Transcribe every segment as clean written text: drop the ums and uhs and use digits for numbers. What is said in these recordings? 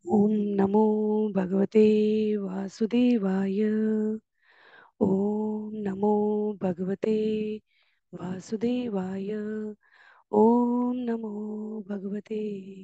ओम नमो भगवते वासुदेवाय। ओम नमो भगवते वासुदेवाय। ओम नमो भगवते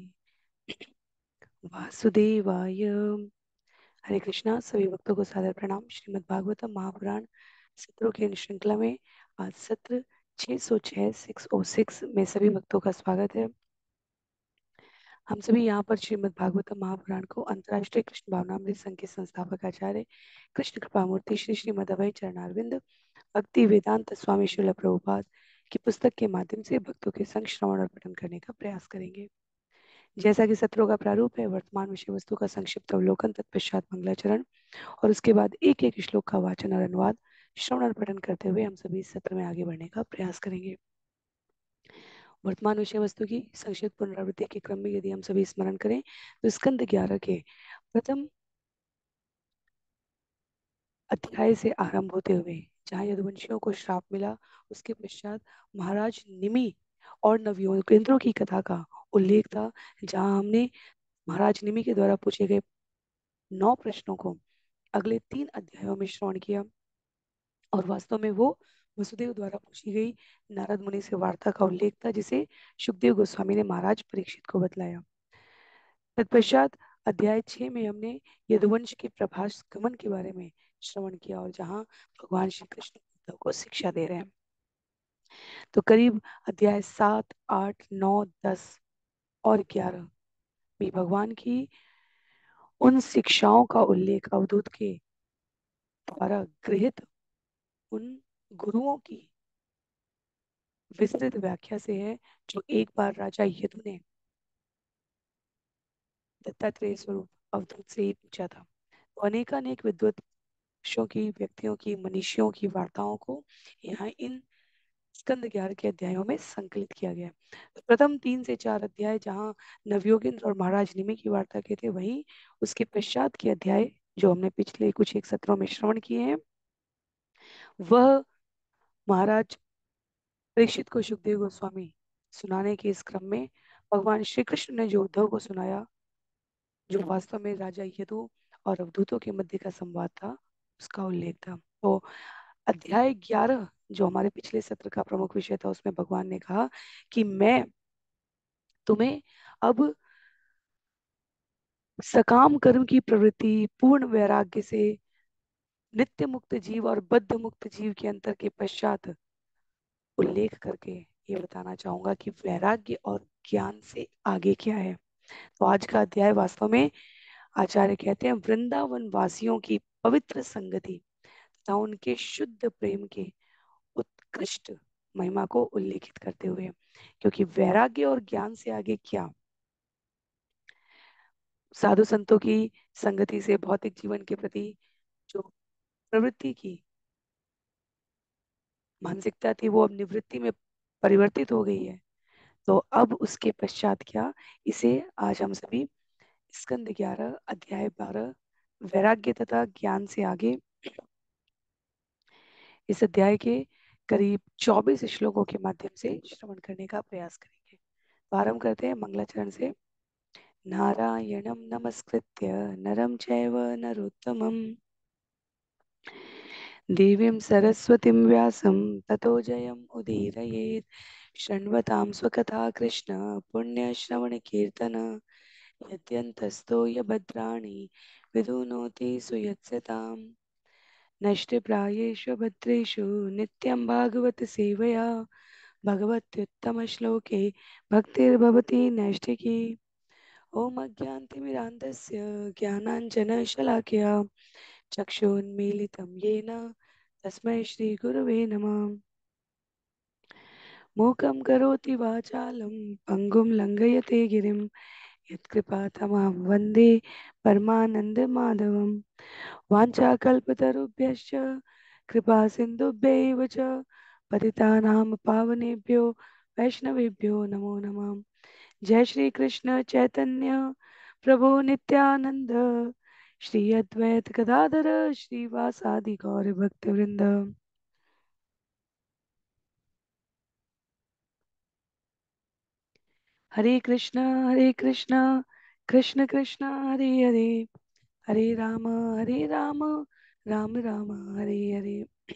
वासुदेवाय। हरे कृष्णा। सभी भक्तों को सादर प्रणाम। श्रीमद् भागवतम महापुराण सत्रों की श्रृंखला में आज सत्र 606 606 में सभी भक्तों का स्वागत है। हम सभी यहाँ पर श्रीमद् भागवतम महापुराण को अंतर्राष्ट्रीय कृष्ण भावनामृत संघ के संस्थापक आचार्य कृष्ण कृपा मूर्ति श्री श्रीमद अभय चरणारविंद भक्ति वेदांत स्वामी श्रील प्रभुपाद की पुस्तक के माध्यम से भक्तों के संग श्रवण और पठन करने का प्रयास करेंगे। जैसा कि सत्रों का प्रारूप है, वर्तमान विषय वस्तु का संक्षिप्त अवलोकन, तत्पश्चात मंगलाचरण और उसके बाद एक एक श्लोक का वाचन और अनुवाद श्रवण और पठन करते हुए हम सभी इस सत्र में आगे बढ़ने का प्रयास करेंगे। वर्तमान विषय वस्तु की संक्षिप्त पुनरावृत्ति के क्रम में यदि हम सभी स्मरण करें तो स्कंद 11 के प्रथम अध्याय से आरंभ होते हुए जहाँ यदुवंशियों को श्राप मिला, उसके पश्चात महाराज निमि और नवयोगेंद्रों की कथा का उल्लेख था, जहाँ हमने महाराज निमि के द्वारा पूछे गए 9 प्रश्नों को अगले 3 अध्यायों में श्रवण किया और वास्तव में वो वसुदेव द्वारा पूछी गई नारद मुनि से वार्ता का उल्लेख था, जिसे सुखदेव गोस्वामी ने महाराज परीक्षित को बतलाया। तत्पश्चात अध्याय 6 में हमने यदुवंश के प्रभास गमन के बारे में श्रवण किया और जहाँ भगवान श्री कृष्ण उद्धव को शिक्षा दे रहे हैं। तो करीब अध्याय 7, 8, 9, 10 और 11 में भगवान की उन शिक्षाओं का उल्लेख अवधूत के द्वारा गृहित उन गुरुओं की विस्तृत व्याख्या से है, जो एक बार राजा यदु ने दत्तात्रेय स्वरूप अवधूत से ही पूछा था। तो अनेकानेक विद्वत्सों की, व्यक्तियों की, मनीषियों की वार्ताओं को यहाँ इन स्कंद 11 के अध्यायों में संकलित किया गया। तो प्रथम 3 से 4 अध्याय जहाँ नवयोगेंद्र और महाराज निमि की वार्ता के थे, वहीं उसके पश्चात के अध्याय जो हमने पिछले कुछ एक सत्रों में श्रवण किए हैं, वह महाराज परीक्षित को सुखदेव गोस्वामी सुनाने के इस क्रम में भगवान श्री कृष्ण ने जो उद्धव को सुनाया, जो वास्तव में राजा यदु और अवधूतों के मध्य का संवाद था, उसका उल्लेख था। तो अध्याय 11 जो हमारे पिछले सत्र का प्रमुख विषय था, उसमें भगवान ने कहा कि मैं तुम्हें अब सकाम कर्म की प्रवृत्ति, पूर्ण वैराग्य से नित्य मुक्त जीव और बद्ध मुक्त जीव के अंतर के पश्चात उल्लेख करके ये बताना चाहूंगा कि वैराग्य और ज्ञान से आगे क्या है। तो आज का अध्याय वास्तव में आचार्य कहते हैं वृंदावन वासियों की पवित्र संगति तथा उनके शुद्ध प्रेम के उत्कृष्ट महिमा को उल्लेखित करते हुए, क्योंकि वैराग्य और ज्ञान से आगे क्या, साधु संतों की संगति से भौतिक जीवन के प्रति जो प्रवृत्ति की मानसिकता थी, वो अब निवृत्ति में परिवर्तित हो गई है। तो अब उसके पश्चात क्या, इसे आज हम सभी स्कंद 11 अध्याय 12 वैराग्य तथा ज्ञान से आगे इस अध्याय के करीब 24 श्लोकों के माध्यम से श्रवण करने का प्रयास करेंगे। तो आरंभ करते हैं मंगलाचरण से। नारायणं नमस्कृत्य नरं चैव नरोत्तमं देवीं सरस्वतीं व्यासं ततो जयम् उदीरयेत्। शृण्वतां स्वकथा कृष्ण पुण्यश्रवणकीर्तन यद्यन्तस्तो यभद्राणि विदुनोति सुयत्सताम्। नष्टप्रायेषु भद्रेषु नित्यं भागवत सेवया भगवत्युत्तमश्लोके भक्तिर्भवति नैष्ठिकी। ॐ अज्ञानतिमिरान्धस्य ज्ञानाञ्जनशलाकया चक्षुन्मीलितं येन तस्मै श्रीगुरवे नमः। मूकं करोति वाचालं पङ्गुं लङ्घयते गिरिं यत्कृपातमहं वन्दे परमानन्दमाधवम्। वाञ्छाकल्पतरुभ्यश्च कृपा सिन्धुभ्यैव च पतितानां पावनेभ्यो वैष्णवेभ्यो नमो नमः। जय श्री कृष्ण चैतन्य प्रभु नित्यानंद श्री अद्वैत गदाधर श्रीवासादि गौर भक्तवृंद। हरे कृष्णा कृष्ण कृष्ण हरे हरे, हरे राम हरे राम, राम राम हरे हरे,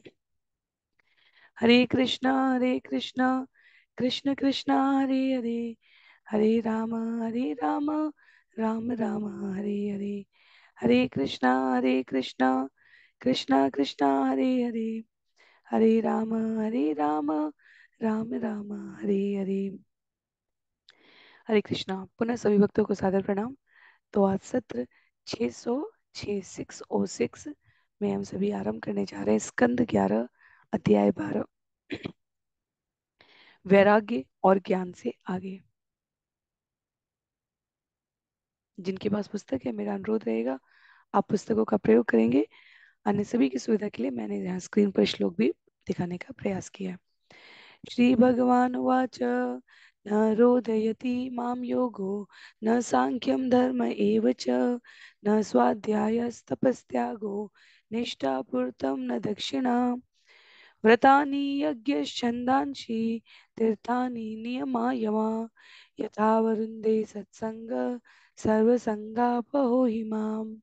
हरे कृष्ण कृष्ण कृष्ण हरे हरे, हरे राम, राम राम हरे हरे, हरे कृष्ण कृष्ण कृष्ण हरे हरे, हरे राम, राम राम हरे हरे। हरे कृष्णा। पुनः सभी भक्तों को सादर प्रणाम। तो आज सत्र 606 606 में हम सभी आरंभ करने जा रहे हैं स्कंद 11 अध्याय 12 वैराग्य और ज्ञान से आगे। जिनके पास पुस्तक है मेरा अनुरोध रहेगा आप पुस्तकों का प्रयोग करेंगे। अन्य सभी की सुविधा के लिए मैंने यहाँ स्क्रीन पर श्लोक भी दिखाने का प्रयास किया है। श्री भगवान उवाच न रोदयति माम योगो न सांख्यम धर्म एव च न स्वाध्यायस्तपस्त्यागो निष्ठापूर्तं न दक्षिणा व्रतानि यज्ञश्छन्दांसि तीर्थानि नियमा यमा यथा वरुन्धे सत्संग सर्वसंगापहो हिमाम।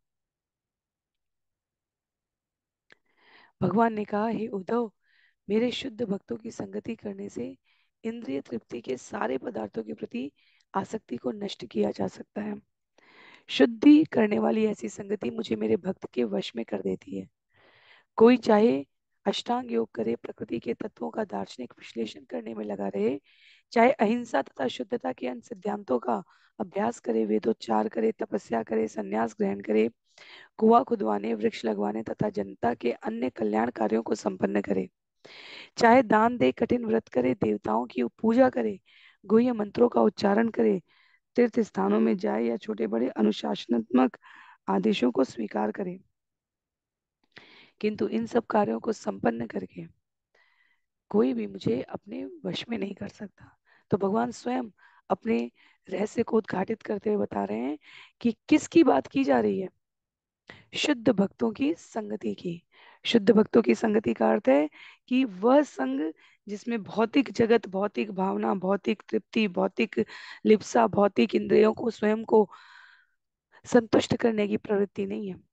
भगवान ने कहा हे उद्धव, मेरे शुद्ध भक्तों की संगति करने से इंद्रिय तृप्ति के सारे पदार्थों के प्रति आसक्ति को नष्ट किया जा सकता है। शुद्धि करने वाली ऐसी संगति मुझे मेरे भक्त के वश में कर देती है। कोई चाहे अष्टांग योग करे, प्रकृति के तत्वों का दार्शनिक विश्लेषण करने में लगा रहे, चाहे अहिंसा तथा शुद्धता के अन्य सिद्धांतों का अभ्यास करे, वेदोच्चार करे, तपस्या करे, संन्यास ग्रहण करे, कुआं खुदवाने, वृक्ष लगवाने तथा जनता के अन्य कल्याण कार्यों को संपन्न करे, चाहे दान दे, कठिन व्रत करे, देवताओं की पूजा करे, गुह्य मंत्रों का उच्चारण करे, तीर्थ स्थानों में जाए या छोटे बड़े अनुशासनात्मक आदेशों को स्वीकार करे, किंतु इन सब कार्यों को संपन्न करके कोई भी मुझे अपने वश में नहीं कर सकता। तो भगवान स्वयं अपने रहस्य को उद्घाटित करते हुए बता रहे हैं कि किसकी बात की जा रही है। शुद्ध भक्तों की संगति की। शुद्ध भक्तों की संगति का अर्थ है कि वह संग जिसमें भौतिक जगत, भौतिक भावना, भौतिक तृप्ति, भौतिक लिप्सा, भौतिक इंद्रियों को स्वयं को संतुष्ट करने की प्रवृत्ति नहीं है,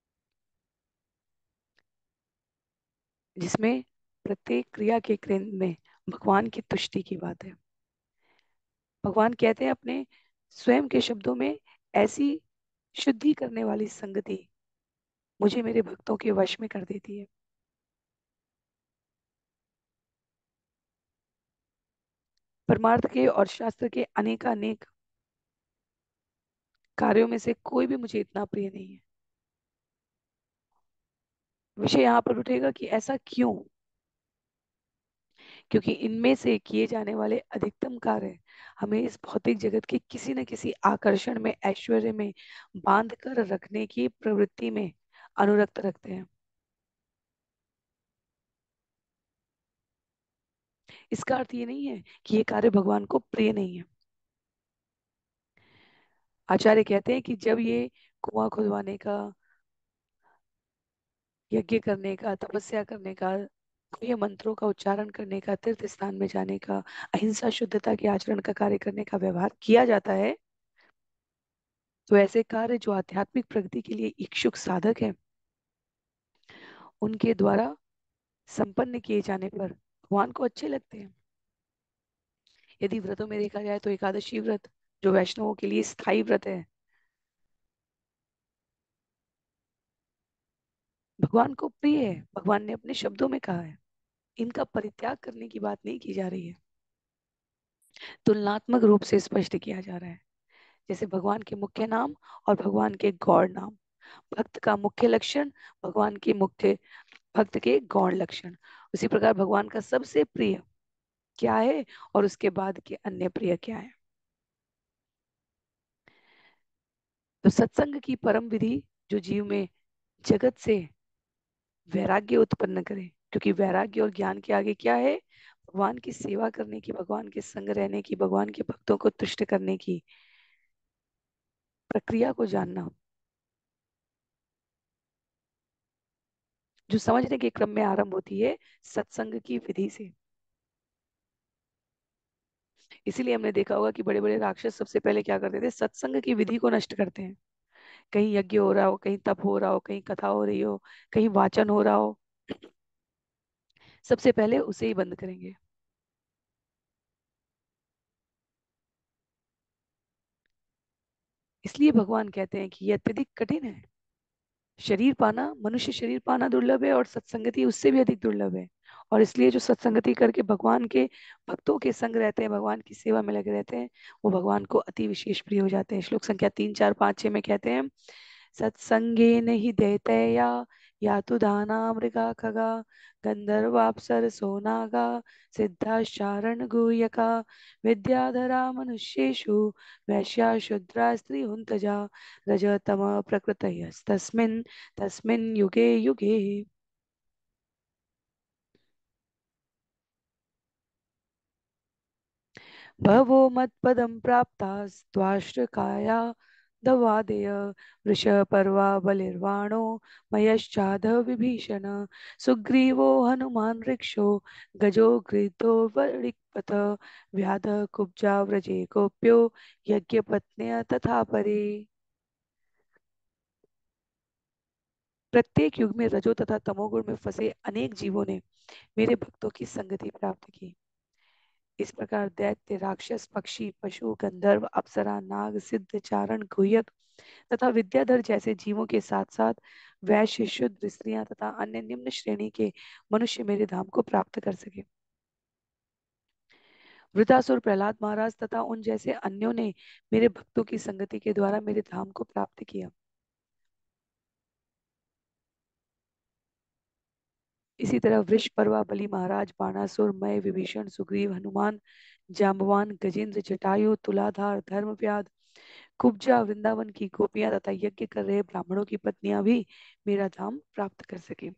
जिसमें प्रत्येक क्रिया के केंद्र में भगवान की तुष्टि की बात है। भगवान कहते हैं अपने स्वयं के शब्दों में, ऐसी शुद्धि करने वाली संगति मुझे मेरे भक्तों के वश में कर देती है। परमार्थ के और शास्त्र के अनेकानेक कार्यों में से कोई भी मुझे इतना प्रिय नहीं है। विषय यहाँ पर उठेगा कि ऐसा क्यों, क्योंकि इनमें से किए जाने वाले अधिकतम कार्य हमें इस भौतिक जगत के किसी न किसी आकर्षण में, ऐश्वर्य में बांध कर रखने की प्रवृत्ति में अनुरक्त रखते हैं। इसका अर्थ ये नहीं है कि ये कार्य भगवान को प्रिय नहीं है। आचार्य कहते हैं कि जब ये कुआं खुदवाने का, यज्ञ करने का, तपस्या करने का, ये मंत्रों का उच्चारण करने का, तीर्थ स्थान में जाने का, अहिंसा शुद्धता के आचरण का कार्य करने का व्यवहार किया जाता है, तो ऐसे कार्य जो आध्यात्मिक प्रगति के लिए इच्छुक साधक हैं उनके द्वारा संपन्न किए जाने पर भगवान को अच्छे लगते हैं। यदि व्रतों में देखा जाए तो एकादशी व्रत जो वैष्णवों के लिए स्थायी व्रत है, भगवान को प्रिय है। भगवान ने अपने शब्दों में कहा है। इनका परित्याग करने की बात नहीं की जा रही है, तुलनात्मक रूप से स्पष्ट किया जा रहा है। जैसे भगवान के मुख्य नाम और भगवान के गौण नाम, भक्त का मुख्य लक्षण, भगवान के मुख्य भक्त के गौण लक्षण, उसी प्रकार भगवान का सबसे प्रिय क्या है और उसके बाद के अन्य प्रिय क्या है। तो सत्संग की परम विधि जो जीव में जगत से वैराग्य उत्पन्न करे, क्योंकि वैराग्य और ज्ञान के आगे क्या है, भगवान की सेवा करने की, भगवान के संग रहने की, भगवान के भक्तों को तुष्ट करने की प्रक्रिया को जानना, जो समझने के क्रम में आरंभ होती है सत्संग की विधि से। इसीलिए हमने देखा होगा कि बड़े बड़े राक्षस सबसे पहले क्या करते थे, सत्संग की विधि को नष्ट करते हैं। कहीं यज्ञ हो रहा हो, कहीं तप हो रहा हो, कहीं कथा हो रही हो, कहीं वाचन हो रहा हो, सबसे पहले उसे ही बंद करेंगे। इसलिए भगवान कहते हैं कि यह अत्यधिक कठिन है। शरीर पाना, मनुष्य शरीर पाना दुर्लभ है, और सत्संगति उससे भी अधिक दुर्लभ है। और इसलिए जो सत्संगति करके भगवान के भक्तों के संग रहते हैं, भगवान की सेवा में लगे रहते हैं, वो भगवान को अति विशेष प्रिय हो जाते हैं। श्लोक संख्या 3, 4, 5, 6 में कहते हैं, सत्संगेन हि दैतया या तो दाना मृगा खगा गंधर्वाप्सरसो नागा सिद्धाश्चारण गुह्यका विद्याधरा मनुष्येषु वैश्या शूद्रा स्त्रीहुन्तजा रजतम प्रकृतयस्तस्मिन् तस्मिन् युगे युगे। बहवो मत्पदं प्राप्तास्त्वाश्रकाया दवादेय वृषपर्वा बलिर्वाणो मयश्चाध विभीषण सुग्रीवो हनुमान् ऋक्षो गजो गृहीतो वणिक्पथ व्याध कुब्जा व्रजे गोप्यो यज्ञपत्न्य तथा परे। प्रत्येक युग में रजो तथा तमोगुण में फंसे अनेक जीवों ने मेरे भक्तों की संगति प्राप्त की। इस प्रकार दैत्य, राक्षस, पक्षी, पशु, गंधर्व, अप्सरा, नाग, सिद्ध, चारण, गुह्यक तथा विद्याधर जैसे जीवों के साथ साथ वैश्य, शूद्र, स्त्रियां तथा अन्य निम्न श्रेणी के मनुष्य मेरे धाम को प्राप्त कर सके। वृतासुर, प्रहलाद महाराज तथा उन जैसे अन्यों ने मेरे भक्तों की संगति के द्वारा मेरे धाम को प्राप्त किया। इसी तरह वृषपर्वा, बलि महाराज, बाणासुर, मय, विभीषण, सुग्रीव, हनुमान, जाम्बवान, गजेंद्र, जटायु, तुलाधार, धर्मव्याध, कुब्जा, वृंदावन की गोपियां तथा यज्ञ कर रहे ब्राह्मणों की पत्नियां भी मेरा धाम प्राप्त कर सके।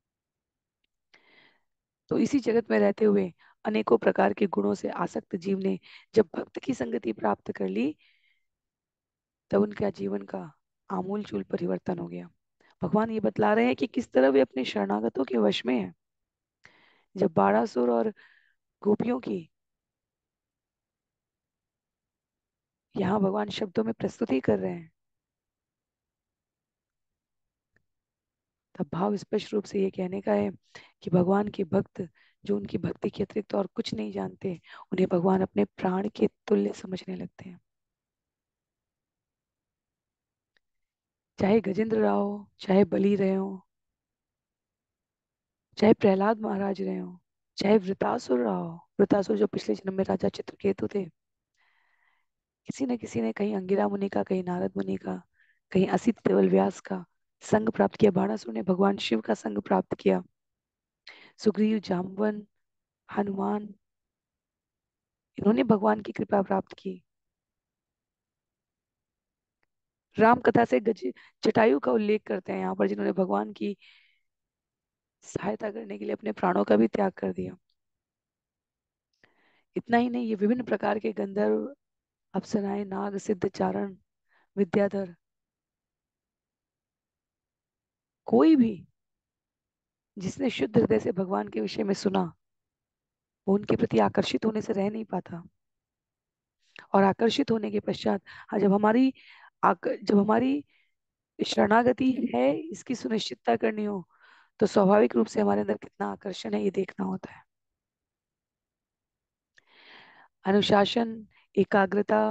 तो इसी जगत में रहते हुए अनेकों प्रकार के गुणों से आसक्त जीव ने जब भक्त की संगति प्राप्त कर ली, तब उनका जीवन का आमूल चूल परिवर्तन हो गया। भगवान ये बतला रहे हैं कि किस तरह वे अपने शरणागतों के वश में हैं। जब बाणासुर और गोपियों की यहाँ भगवान शब्दों में प्रस्तुति कर रहे हैं, तब भाव स्पष्ट रूप से ये कहने का है कि भगवान के भक्त जो उनकी भक्ति के अतिरिक्त और कुछ नहीं जानते, उन्हें भगवान अपने प्राण के तुल्य समझने लगते हैं। चाहे गजेंद्र रहो, चाहे बलि रहे हो, चाहे प्रहलाद महाराज रहे हो, चाहे वृतासुर रहो, वृतासुर जो पिछले जन्म में राजा चित्रकेतु थे, किसी ने कहीं अंगिरा मुनि का, कहीं नारद मुनि का, कहीं असित देवल व्यास का संग प्राप्त किया। बाणासुर ने भगवान शिव का संग प्राप्त किया। सुग्रीव, जामवन, हनुमान, इन्होंने भगवान की कृपा प्राप्त की। राम कथा से गज जटायु का उल्लेख करते हैं यहाँ पर, जिन्होंने भगवान की सहायता करने के लिए अपने प्राणों का भी त्याग कर दिया। इतना ही नहीं, ये विभिन्न प्रकार के गंधर्व, अप्सराएं, नाग, सिद्ध, चारण, विद्याधर, कोई भी जिसने शुद्ध हृदय से भगवान के विषय में सुना, वो उनके प्रति आकर्षित होने से रह नहीं पाता। और आकर्षित होने के पश्चात, हाँ, जब हमारी शरणागति है, इसकी सुनिश्चितता करनी हो, तो स्वाभाविक रूप से हमारे अंदर कितना आकर्षण है ये देखना होता है। अनुशासन, एकाग्रता,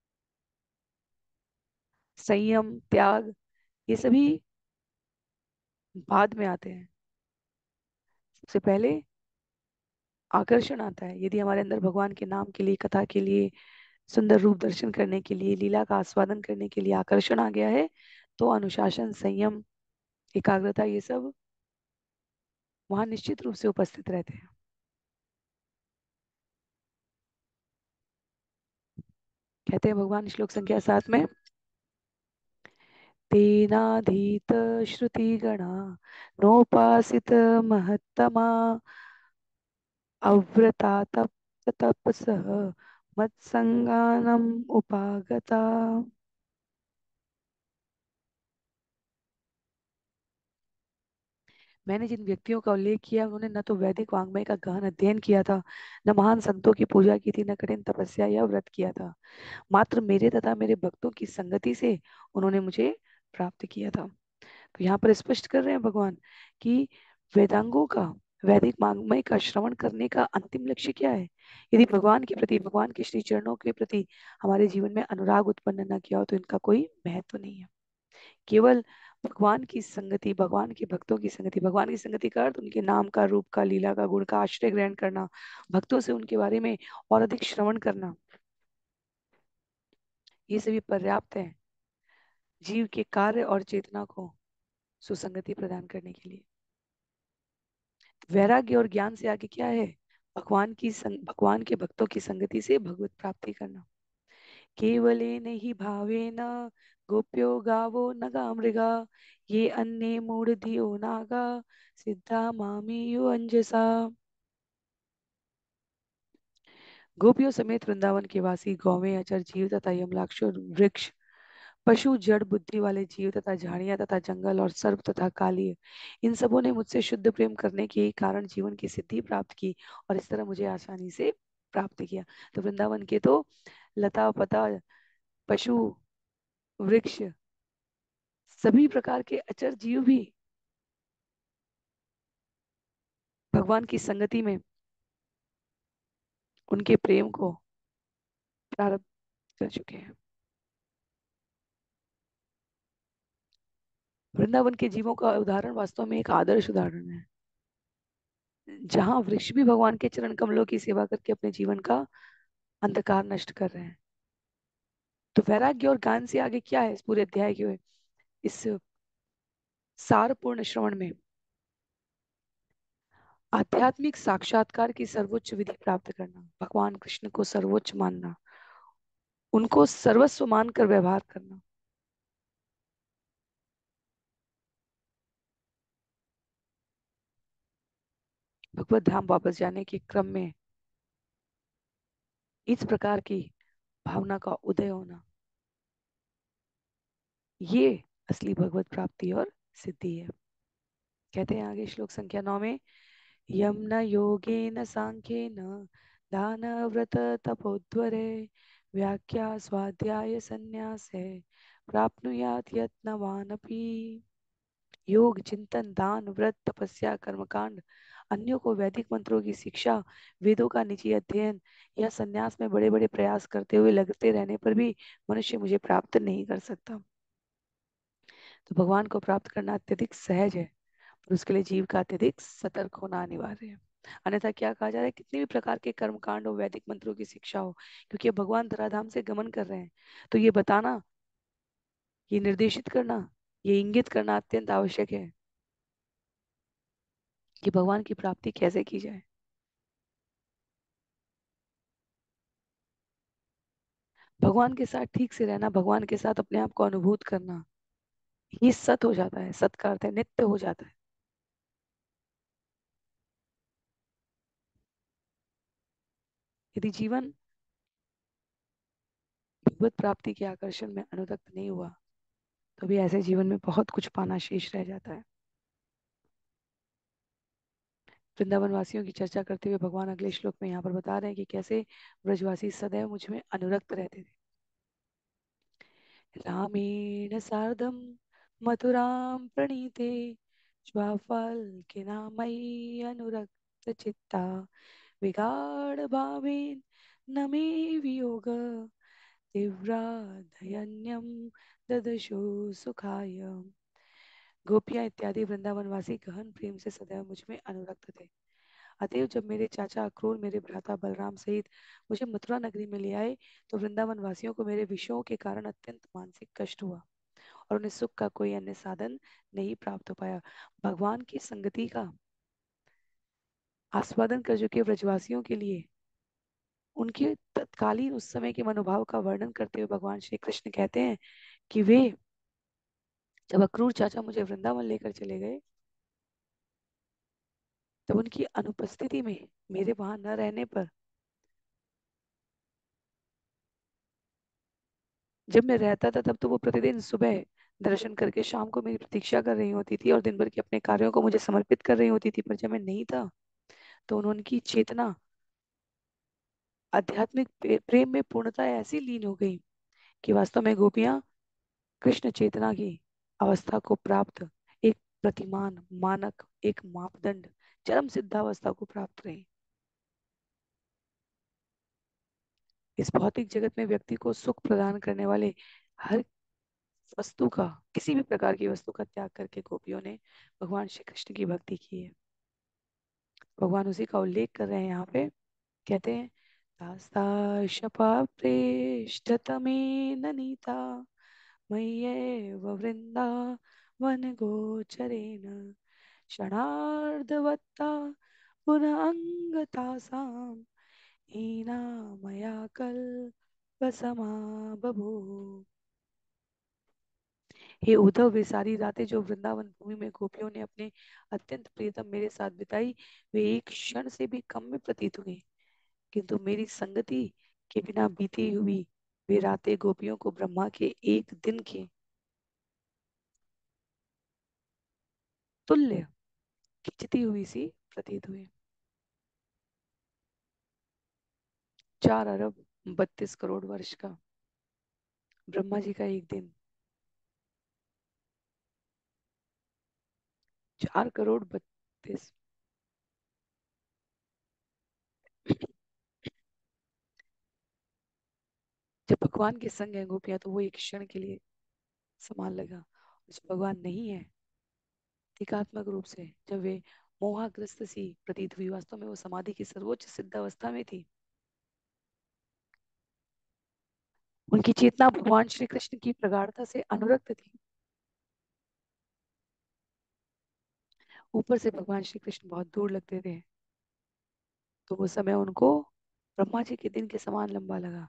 संयम, त्याग, ये सभी बाद में आते हैं। सबसे पहले आकर्षण आता है। यदि हमारे अंदर भगवान के नाम के लिए, कथा के लिए, सुंदर रूप दर्शन करने के लिए, लीला का आस्वादन करने के लिए आकर्षण आ गया है, तो अनुशासन, संयम, एकाग्रता, ये सब वहां निश्चित रूप से उपस्थित रहते हैं। कहते हैं भगवान श्लोक संख्या 7 में, तेनाधीत श्रुति गणा नोपासित महत्तमा अव्रता तपसः मत्संगानम उपागता। मैंने जिन व्यक्तियों का उल्लेख किया उन्होंने न तो वैदिक वाङ्मय का गहन अध्ययन किया था, न महान संतों की पूजा की थी, न कठिन तपस्या या व्रत किया था। मात्र मेरे तथा मेरे भक्तों की संगति से उन्होंने मुझे प्राप्त किया था। तो यहाँ पर स्पष्ट कर रहे हैं भगवान कि वेदांगों का, वैदिक वाङ्मय का श्रवण करने का अंतिम लक्ष्य क्या है। यदि भगवान के प्रति, भगवान के श्री चरणों के प्रति हमारे जीवन में अनुराग उत्पन्न न किया हो तो इनका कोई महत्व नहीं है। केवल भगवान की संगति, भगवान के भक्तों की संगति, भगवान की संगति का अर्थ उनके नाम का, रूप का, लीला का, गुण का आश्रय ग्रहण करना, भक्तों से उनके बारे में और अधिक श्रवण करना, ये सभी पर्याप्त है जीव के कार्य और चेतना को सुसंगति प्रदान करने के लिए। वैराग्य और ज्ञान से आगे क्या है? भगवान के भक्तों की संगति से भगवत प्राप्ति करना। केवलेन हि भावेन गोप्यो गावो नगा मृगा ये अन्ये मूढ़ धियो नागा सिद्धा मामी अंजसा। गोपियों समेत वृंदावन के वासी गौवें, अचर जीव तथा यमलाक्ष और वृक्ष, पशु, जड़ बुद्धि वाले जीव तथा झाड़ियां तथा जंगल और सर्प तथा काली, इन सबों ने मुझसे शुद्ध प्रेम करने के कारण जीवन की सिद्धि प्राप्त की और इस तरह मुझे आसानी से प्राप्त किया। तो वृंदावन के तो लता पता, पशु, वृक्ष, सभी प्रकार के अचर जीव भी भगवान की संगति में उनके प्रेम को प्रारब्ध कर चुके हैं। वृंदावन के जीवों का उदाहरण वास्तव में एक आदर्श उदाहरण है, जहां वृक्ष भी भगवान के चरण कमलों की सेवा करके अपने जीवन का अंधकार नष्ट कर रहे हैं। तो वैराग्य और ज्ञान से आगे क्या है इस पूरे अध्याय के, इस सारपूर्ण श्रवण में? आध्यात्मिक साक्षात्कार की सर्वोच्च विधि प्राप्त करना, भगवान कृष्ण को सर्वोच्च मानना, उनको सर्वस्व मानकर व्यवहार करना, भगवत धाम वापस जाने के क्रम में इस प्रकार की भावना का उदय होना, ये असली भगवत प्राप्ति और सिद्धि है। कहते हैं आगे श्लोक संख्या 9 में, यम न योगेन सांख्येन दान व्रत तपोध्वरे व्याख्या स्वाध्याय संन्यास है प्राप्नुयात यत्नवानपि। योग, चिंतन, दान, व्रत, तपस्या, कर्मकांड, अन्यों को वैदिक मंत्रों की शिक्षा, वेदों का निजी अध्ययन या संन्यास में बड़े बड़े प्रयास करते हुए लगते रहने पर भी मनुष्य मुझे प्राप्त नहीं कर सकता। तो भगवान को प्राप्त करना अत्यधिक सहज है, पर उसके लिए जीव का अत्यधिक सतर्क होना अनिवार्य है। अन्यथा क्या कहा जा रहा है, कितने भी प्रकार के कर्मकांड हो, वैदिक मंत्रों की शिक्षा हो, क्योंकि अब भगवान धराधाम से गमन कर रहे हैं, तो ये बताना, ये निर्देशित करना, ये इंगित करना अत्यंत आवश्यक है कि भगवान की प्राप्ति कैसे की जाए। भगवान के साथ ठीक से रहना, भगवान के साथ अपने आप को अनुभूत करना, ये सत हो जाता है। सत का अर्थ है नित्य हो जाता है। यदि जीवन भगवत प्राप्ति के आकर्षण में अनुरक्त नहीं हुआ तो भी ऐसे जीवन में बहुत कुछ पाना शेष रह जाता है। वृंदावन वासियों की चर्चा करते हुए भगवान अगले श्लोक में यहाँ पर बता रहे हैं कि कैसे ब्रजवासी सदैव मुझ में अनुरक्त रहते थे। रामेण सार्धम मथुरां प्रणीते ज्वाफल्किना मयि अनुरक्त चित्ता विगाढ़ भावेन न मे वियोग तीव्राधयन्यम ददशो सुखाय। गोपियां इत्यादि वृंदावनवासी गहन प्रेम से सदैव मुझ में अनुरक्त थे। अतएव जब मेरे चाचा अक्रूर मेरे भ्राता बलराम सहित मुझे मथुरा नगरी में ले आए तो वृंदावन वासियों को मेरे विषयों के कारण अत्यंत मानसिक कष्ट हुआ और उन्हें सुख का कोई अन्य साधन नहीं प्राप्त हो पाया। भगवान की संगति का आस्वादन कर चुके व्रजवासियों के लिए उनके तत्कालीन उस समय के मनोभाव का वर्णन करते हुए भगवान श्री कृष्ण कहते हैं कि वे, जब अक्रूर चाचा मुझे वृंदावन लेकर चले गए, तब उनकी अनुपस्थिति में, मेरे वहां न रहने पर, जब मैं रहता था तब तो वो प्रतिदिन सुबह दर्शन करके शाम को मेरी प्रतीक्षा कर रही होती थी और दिन भर के अपने कार्यों को मुझे समर्पित कर रही होती थी, पर जब मैं नहीं था तो उनकी चेतना आध्यात्मिक प्रेम में पूर्णता ऐसी लीन हो गई कि वास्तव में गोपियां कृष्ण चेतना की अवस्था को प्राप्त, एक प्रतिमान मानक, एक मापदंड, चरम सिद्धावस्था को प्राप्त रही। इस भौतिक जगत में व्यक्ति को सुख प्रदान करने वाले हर वस्तु का, किसी भी प्रकार की वस्तु का त्याग करके गोपियों ने भगवान श्री कृष्ण की भक्ति की है। भगवान उसी का उल्लेख कर रहे हैं यहाँ पे। कहते हैं, दास्ता शपा प्रेष्ठतमेन नीता मय्येव वृन्दावन गोचरेण क्षणार्धवत्ता पुनः अंगतासां हीना मया कल्पसमा बभूव। हे उद्धव, वे सारी रातें जो वृंदावन भूमि में गोपियों ने अपने अत्यंत प्रियतम मेरे साथ बिताई, वे एक क्षण से भी कम में प्रतीत हुई, किंतु मेरी संगति के बिना बीती हुई वे रातें गोपियों को ब्रह्मा के एक दिन के तुल्य खिंचती हुई सी प्रतीत हुई। 4 अरब 32 करोड़ वर्ष का ब्रह्मा जी का एक दिन, 4 करोड़ 32। जब भगवान के संग है गोपियां तो वो एक क्षण के लिए समान लगा। जब भगवान नहीं है एकात्मक रूप से, जब वे मोहाग्रस्त सी प्रतीत हुई, वास्तव में वो समाधि की सर्वोच्च सिद्ध अवस्था में थी। उनकी चेतना भगवान श्री कृष्ण की प्रगाढ़ता से अनुरक्त थी। ऊपर से भगवान श्री कृष्ण बहुत दूर लगते थे, तो वो समय उनको ब्रह्मा जी के दिन के समान लंबा लगा।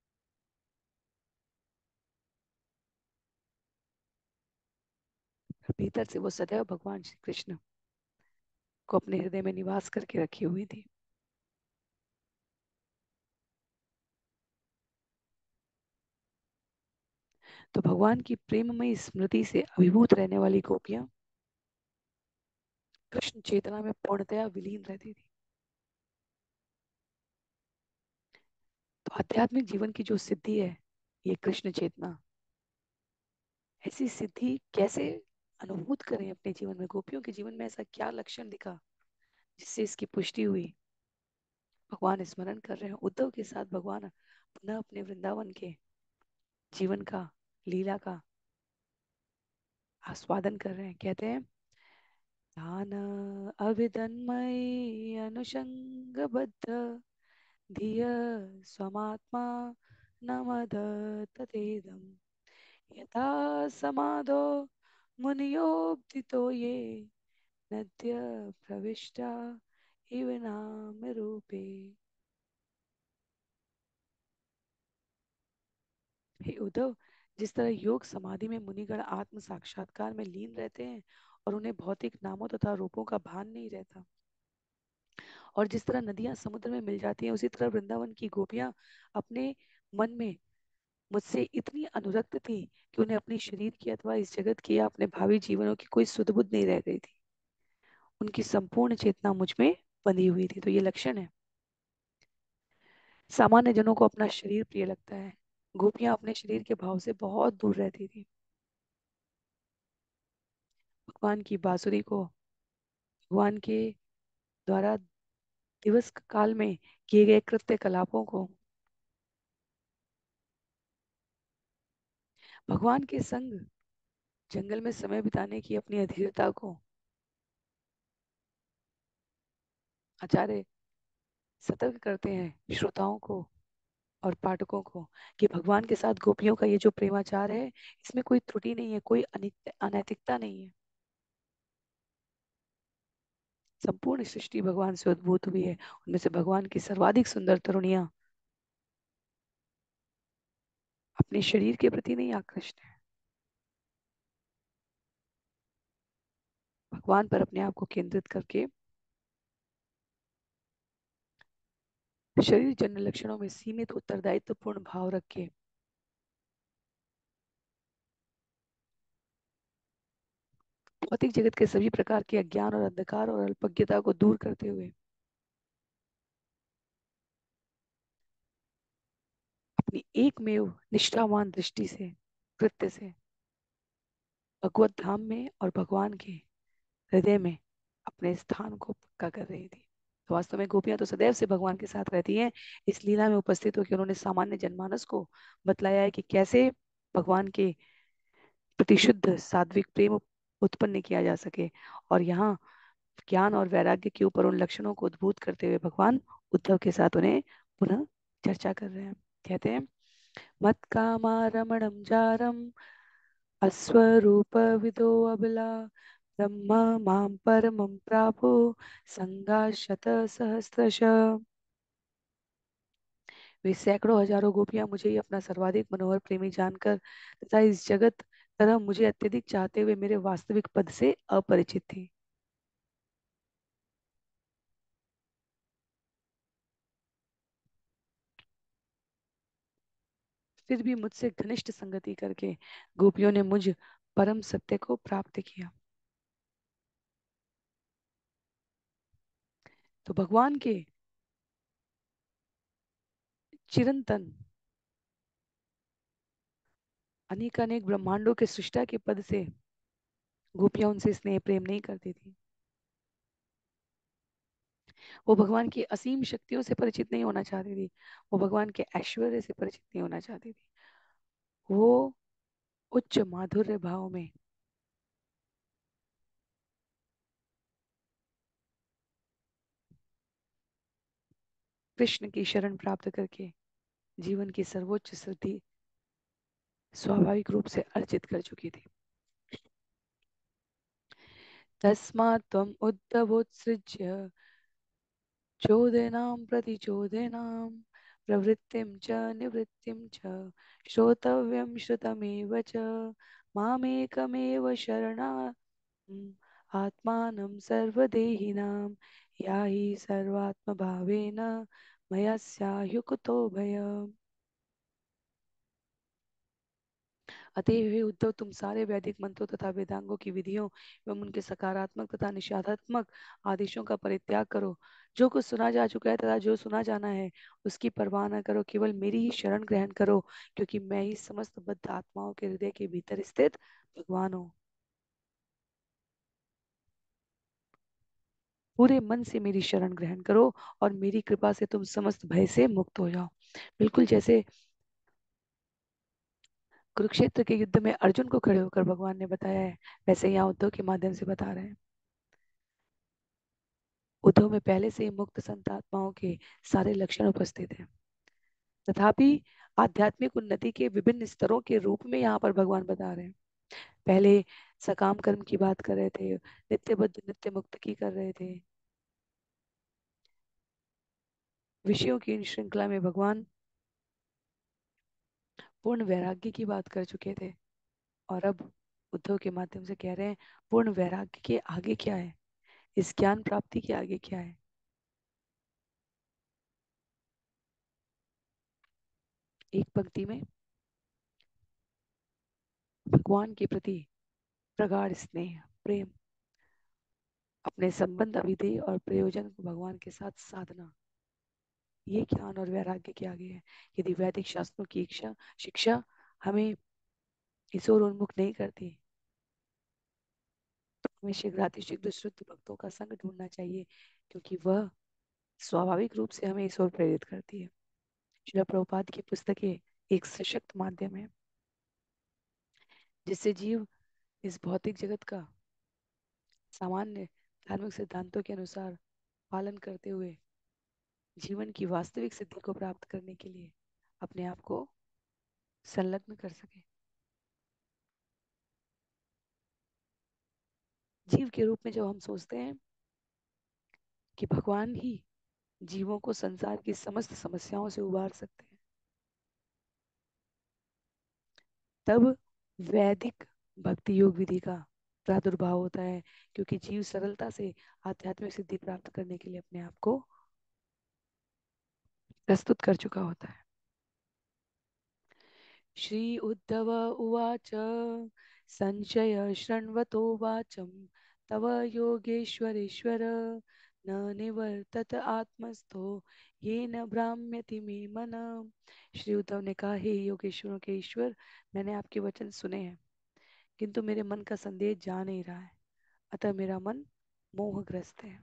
भीतर से वो सदैव भगवान श्री कृष्ण को अपने हृदय में निवास करके रखी हुई थी। तो भगवान की प्रेममयी स्मृति से अभिभूत रहने वाली गोपियां कृष्ण चेतना में पूर्णतया विलीन रहती थी। तो आध्यात्मिक जीवन की जो सिद्धि है, ये कृष्ण चेतना, ऐसी सिद्धि कैसे अनुभूत करें अपने जीवन में? गोपियों के जीवन में ऐसा क्या लक्षण दिखा जिससे इसकी पुष्टि हुई? भगवान स्मरण कर रहे हैं उद्धव के साथ, भगवान पुनः अपने वृंदावन के जीवन का, लीला का आस्वादन कर रहे हैं। कहते हैं, ध्यान अविदन्मयी अनुषंग बद्ध धिय स्वमात्मा नमद ततेदम यथा समाधो मुनियोब्धितो ये नद्य प्रविष्टा इव नाम रूपे। हे उद्धव, जिस तरह योग समाधि में मुनिगण आत्म साक्षात्कार में लीन रहते हैं और उन्हें भौतिक नामों तथा रूपों का भान नहीं रहता, और जिस तरह नदियां समुद्र में मिल जाती हैं, उसी तरह वृंदावन की गोपियां अपने मन में मुझसे इतनी अनुरक्त थी कि उन्हें अपनी शरीर की अथवा इस जगत की या अपने भावी जीवनों की कोई सुध बुध नहीं रह गई थी। उनकी संपूर्ण चेतना मुझ में बंधी हुई थी। तो ये लक्षण है। सामान्य जनों को अपना शरीर प्रिय लगता है, गोपियां अपने शरीर के भाव से बहुत दूर रहती थी। भगवान की बांसुरी को, भगवान के द्वारा दिवस काल में किए गए कृत्य कलापों को, भगवान के संग जंगल में समय बिताने की अपनी अधीरता को आचार्य सतर्क करते हैं श्रोताओं को और पाठकों को कि भगवान के साथ गोपियों का ये जो प्रेमाचार है, इसमें कोई त्रुटि नहीं है, कोई अनैतिकता नहीं है। संपूर्ण सृष्टि भगवान से उद्भूत हुई है, उनमें से भगवान की सर्वाधिक सुंदर तरुणियां अपने शरीर के प्रति नहीं आकृष्ट है, भगवान पर अपने आप को केंद्रित करके शरीर जन्य लक्षणों में सीमित उत्तरदायित्वपूर्ण भाव रख के भौतिक जगत के सभी प्रकार के अज्ञान और अंधकार और अल्पज्ञता को दूर करते हुए अपनी एकमेव निष्ठावान दृष्टि से, कृत्य से भगवत धाम में और भगवान के हृदय में अपने स्थान को पक्का कर रही थी। तो वास्तव में गोपियां तो सदैव से भगवान के साथ रहती हैं। इस लीला में उपस्थित होकर उन्होंने सामान्य जनमानस को बतलाया है कि कैसे भगवान के प्रति शुद्ध सात्विक प्रेम उत्पन्न किया जा सके। और यहाँ ज्ञान और वैराग्य के ऊपर उन लक्षणों को उद्भूत करते हुए भगवान उद्धव के साथ उन्हें पुनः चर्चा कर रहे हैं। कहते हैं, मत कामा रमणम जारम अस्वरूप विदो अबला ब्रह्म मां परमं प्रापो संगा शत सहस्रश। वे सैकड़ों हजारों गोपियां मुझे ही अपना सर्वाधिक मनोहर प्रेमी जानकर तथा इस जगत तरह मुझे अत्यधिक चाहते हुए मेरे वास्तविक पद से अपरिचित थी। फिर भी मुझसे घनिष्ठ संगति करके गोपियों ने मुझ परम सत्य को प्राप्त किया। तो भगवान के चिरंतन अनेक अनेक ब्रह्मांडों के सृष्टा के पद से गोपियां उनसे स्नेह प्रेम नहीं करती थी। वो भगवान की असीम शक्तियों से परिचित नहीं होना चाहती थी। वो भगवान के ऐश्वर्य से परिचित नहीं होना चाहती थी। वो उच्च माधुर्य भाव में कृष्ण की शरण प्राप्त करके जीवन की सर्वोच्च सिद्धि स्वाभाविक रूप से अर्जित कर चुकी थी। तस्मात् त्वम् उद्धवोत्सृज्य चोदनां प्रतिचोदनां प्रवृत्तिं च निवृत्तिं च श्रोतव्यं श्रुतमेव च मामेकमेव शरणाम् आत्मानं सर्वदेहिनां याहि सर्वात्मभावेन मया स्याह्युक्तो भयम्। अतएव हे उद्धव, तुम सारे वैदिक मंत्रों तथा वेदांगों की विधियों एवं उनके सकारात्मक तथा निषेधात्मक आदेशों का परित्याग करो। जो कुछ सुना जा चुका है तथा जो सुना जाना है उसकी परवाह न करो, केवल मेरी ही शरण ग्रहण करो, क्योंकि मैं ही समस्त बद्ध आत्माओं के हृदय के भीतर स्थित भगवान हूँ। पूरे मन से मेरी शरण ग्रहण करो और मेरी कृपा से तुम समस्त भय से मुक्त हो जाओ। बिल्कुल जैसे कुरुक्षेत्र के युद्ध में अर्जुन को खड़े होकर भगवान ने बताया है, वैसे यहाँ उद्धव के माध्यम से बता रहे हैं। उद्धव में पहले से ही मुक्त संत आत्माओं के सारे लक्षण उपस्थित हैं। तथापि आध्यात्मिक उन्नति के विभिन्न स्तरों के रूप में यहाँ पर भगवान बता रहे हैं। पहले सकाम कर्म की बात कर रहे थे, नित्यबद्ध नित्य मुक्त की कर रहे थे। विषयों की इन श्रृंखला में भगवान पूर्ण वैराग्य की बात कर चुके थे और अब उद्धव के माध्यम से कह रहे हैं, पूर्ण वैराग्य के आगे क्या है, इस ज्ञान प्राप्ति के आगे क्या है। एक पंक्ति में भगवान के प्रति प्रगाढ़ स्नेह प्रेम, अपने संबंध अभिधेय और प्रयोजन को भगवान के साथ साधना, ये ज्ञान और वैराग्य के आगे है। यदि वैदिक शास्त्रों की इच्छा शिक्षा हमें इस ओर उन्मुख नहीं करती तो हमें शीघ्रातिशीघ्र शुद्ध भक्तों का संग ढूंढना चाहिए, क्योंकि वह स्वाभाविक रूप से हमें इस ओर प्रेरित करती है। श्रील प्रभुपाद की पुस्तकें एक सशक्त माध्यम है जिससे जीव इस भौतिक जगत का सामान्य धार्मिक सिद्धांतों के अनुसार पालन करते हुए जीवन की वास्तविक सिद्धि को प्राप्त करने के लिए अपने आप को संलग्न कर सके। जीव के रूप में जब हम सोचते हैं कि भगवान ही जीवों को संसार की समस्त समस्याओं से उबार सकते हैं, तब वैदिक भक्ति योग विधि का प्रादुर्भाव होता है, क्योंकि जीव सरलता से आध्यात्मिक सिद्धि प्राप्त करने के लिए अपने आप को प्रस्तुत कर चुका होता है। श्री उद्धव उवाच संशय शृण्वतो वाचं तव योगेश्वरेश्वर न निवर्तत आत्मस्थो येन भ्राम्यति मे मन। श्री उद्धव ने कहा, हे योगेश्वरों के ईश्वर, मैंने आपके वचन सुने हैं, किंतु मेरे मन का संदेह जा नहीं रहा है, अतः मेरा मन मोहग्रस्त है।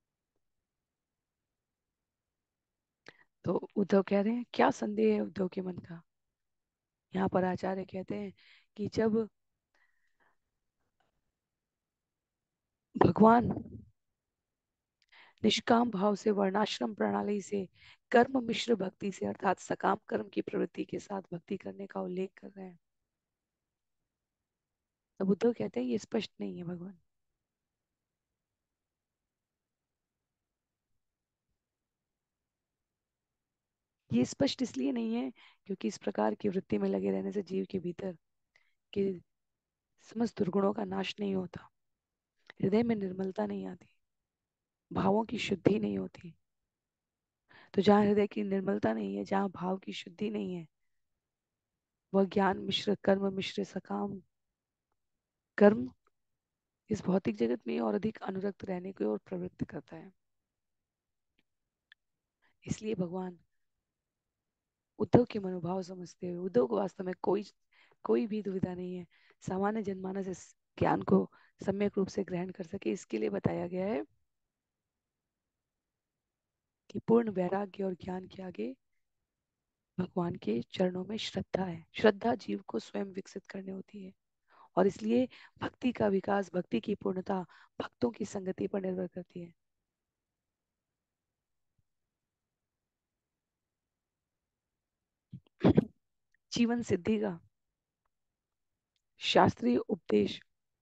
तो उद्धव कह रहे हैं, क्या संदेह है उद्धव के मन का? यहाँ पर आचार्य कहते हैं कि जब भगवान निष्काम भाव से, वर्णाश्रम प्रणाली से, कर्म मिश्र भक्ति से, अर्थात सकाम कर्म की प्रवृत्ति के साथ भक्ति करने का उल्लेख कर रहे हैं, तब उद्धव कहते हैं ये स्पष्ट नहीं है भगवान। ये स्पष्ट इसलिए नहीं है क्योंकि इस प्रकार की वृत्ति में लगे रहने से जीव के भीतर के समस्त दुर्गुणों का नाश नहीं होता, हृदय में निर्मलता नहीं आती, भावों की शुद्धि नहीं होती। तो जहाँ हृदय की निर्मलता नहीं है, जहाँ भाव की शुद्धि नहीं है, वह ज्ञान मिश्र कर्म मिश्र सकाम कर्म इस भौतिक जगत में और अधिक अनुरक्त रहने की ओर प्रवृत्त करता है। इसलिए भगवान उद्धव के मनोभाव समझते हुए, उद्धव को वास्तव में कोई कोई भी दुविधा नहीं है, सामान्य जनमानस इस ज्ञान को सम्यक रूप से ग्रहण कर सके, इसके लिए बताया गया है कि पूर्ण वैराग्य और ज्ञान के आगे भगवान के चरणों में श्रद्धा है। श्रद्धा जीव को स्वयं विकसित करने होती है, और इसलिए भक्ति का विकास, भक्ति की पूर्णता भक्तों की संगति पर निर्भर करती है। जीवन सिद्धि का शास्त्रीय उपदेश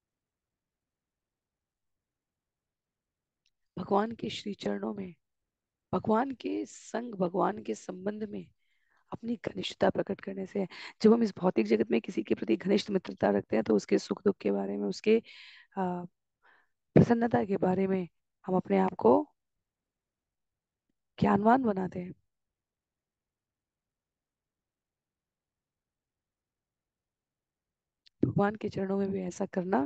भगवान के श्री चरणों में, भगवान के संग, भगवान के संबंध में अपनी घनिष्ठता प्रकट करने से है। जब हम इस भौतिक जगत में किसी के प्रति घनिष्ठ मित्रता रखते हैं तो उसके सुख दुख के बारे में, उसके प्रसन्नता के बारे में हम अपने आप को ज्ञानवान बनाते हैं। भगवान के चरणों में भी ऐसा करना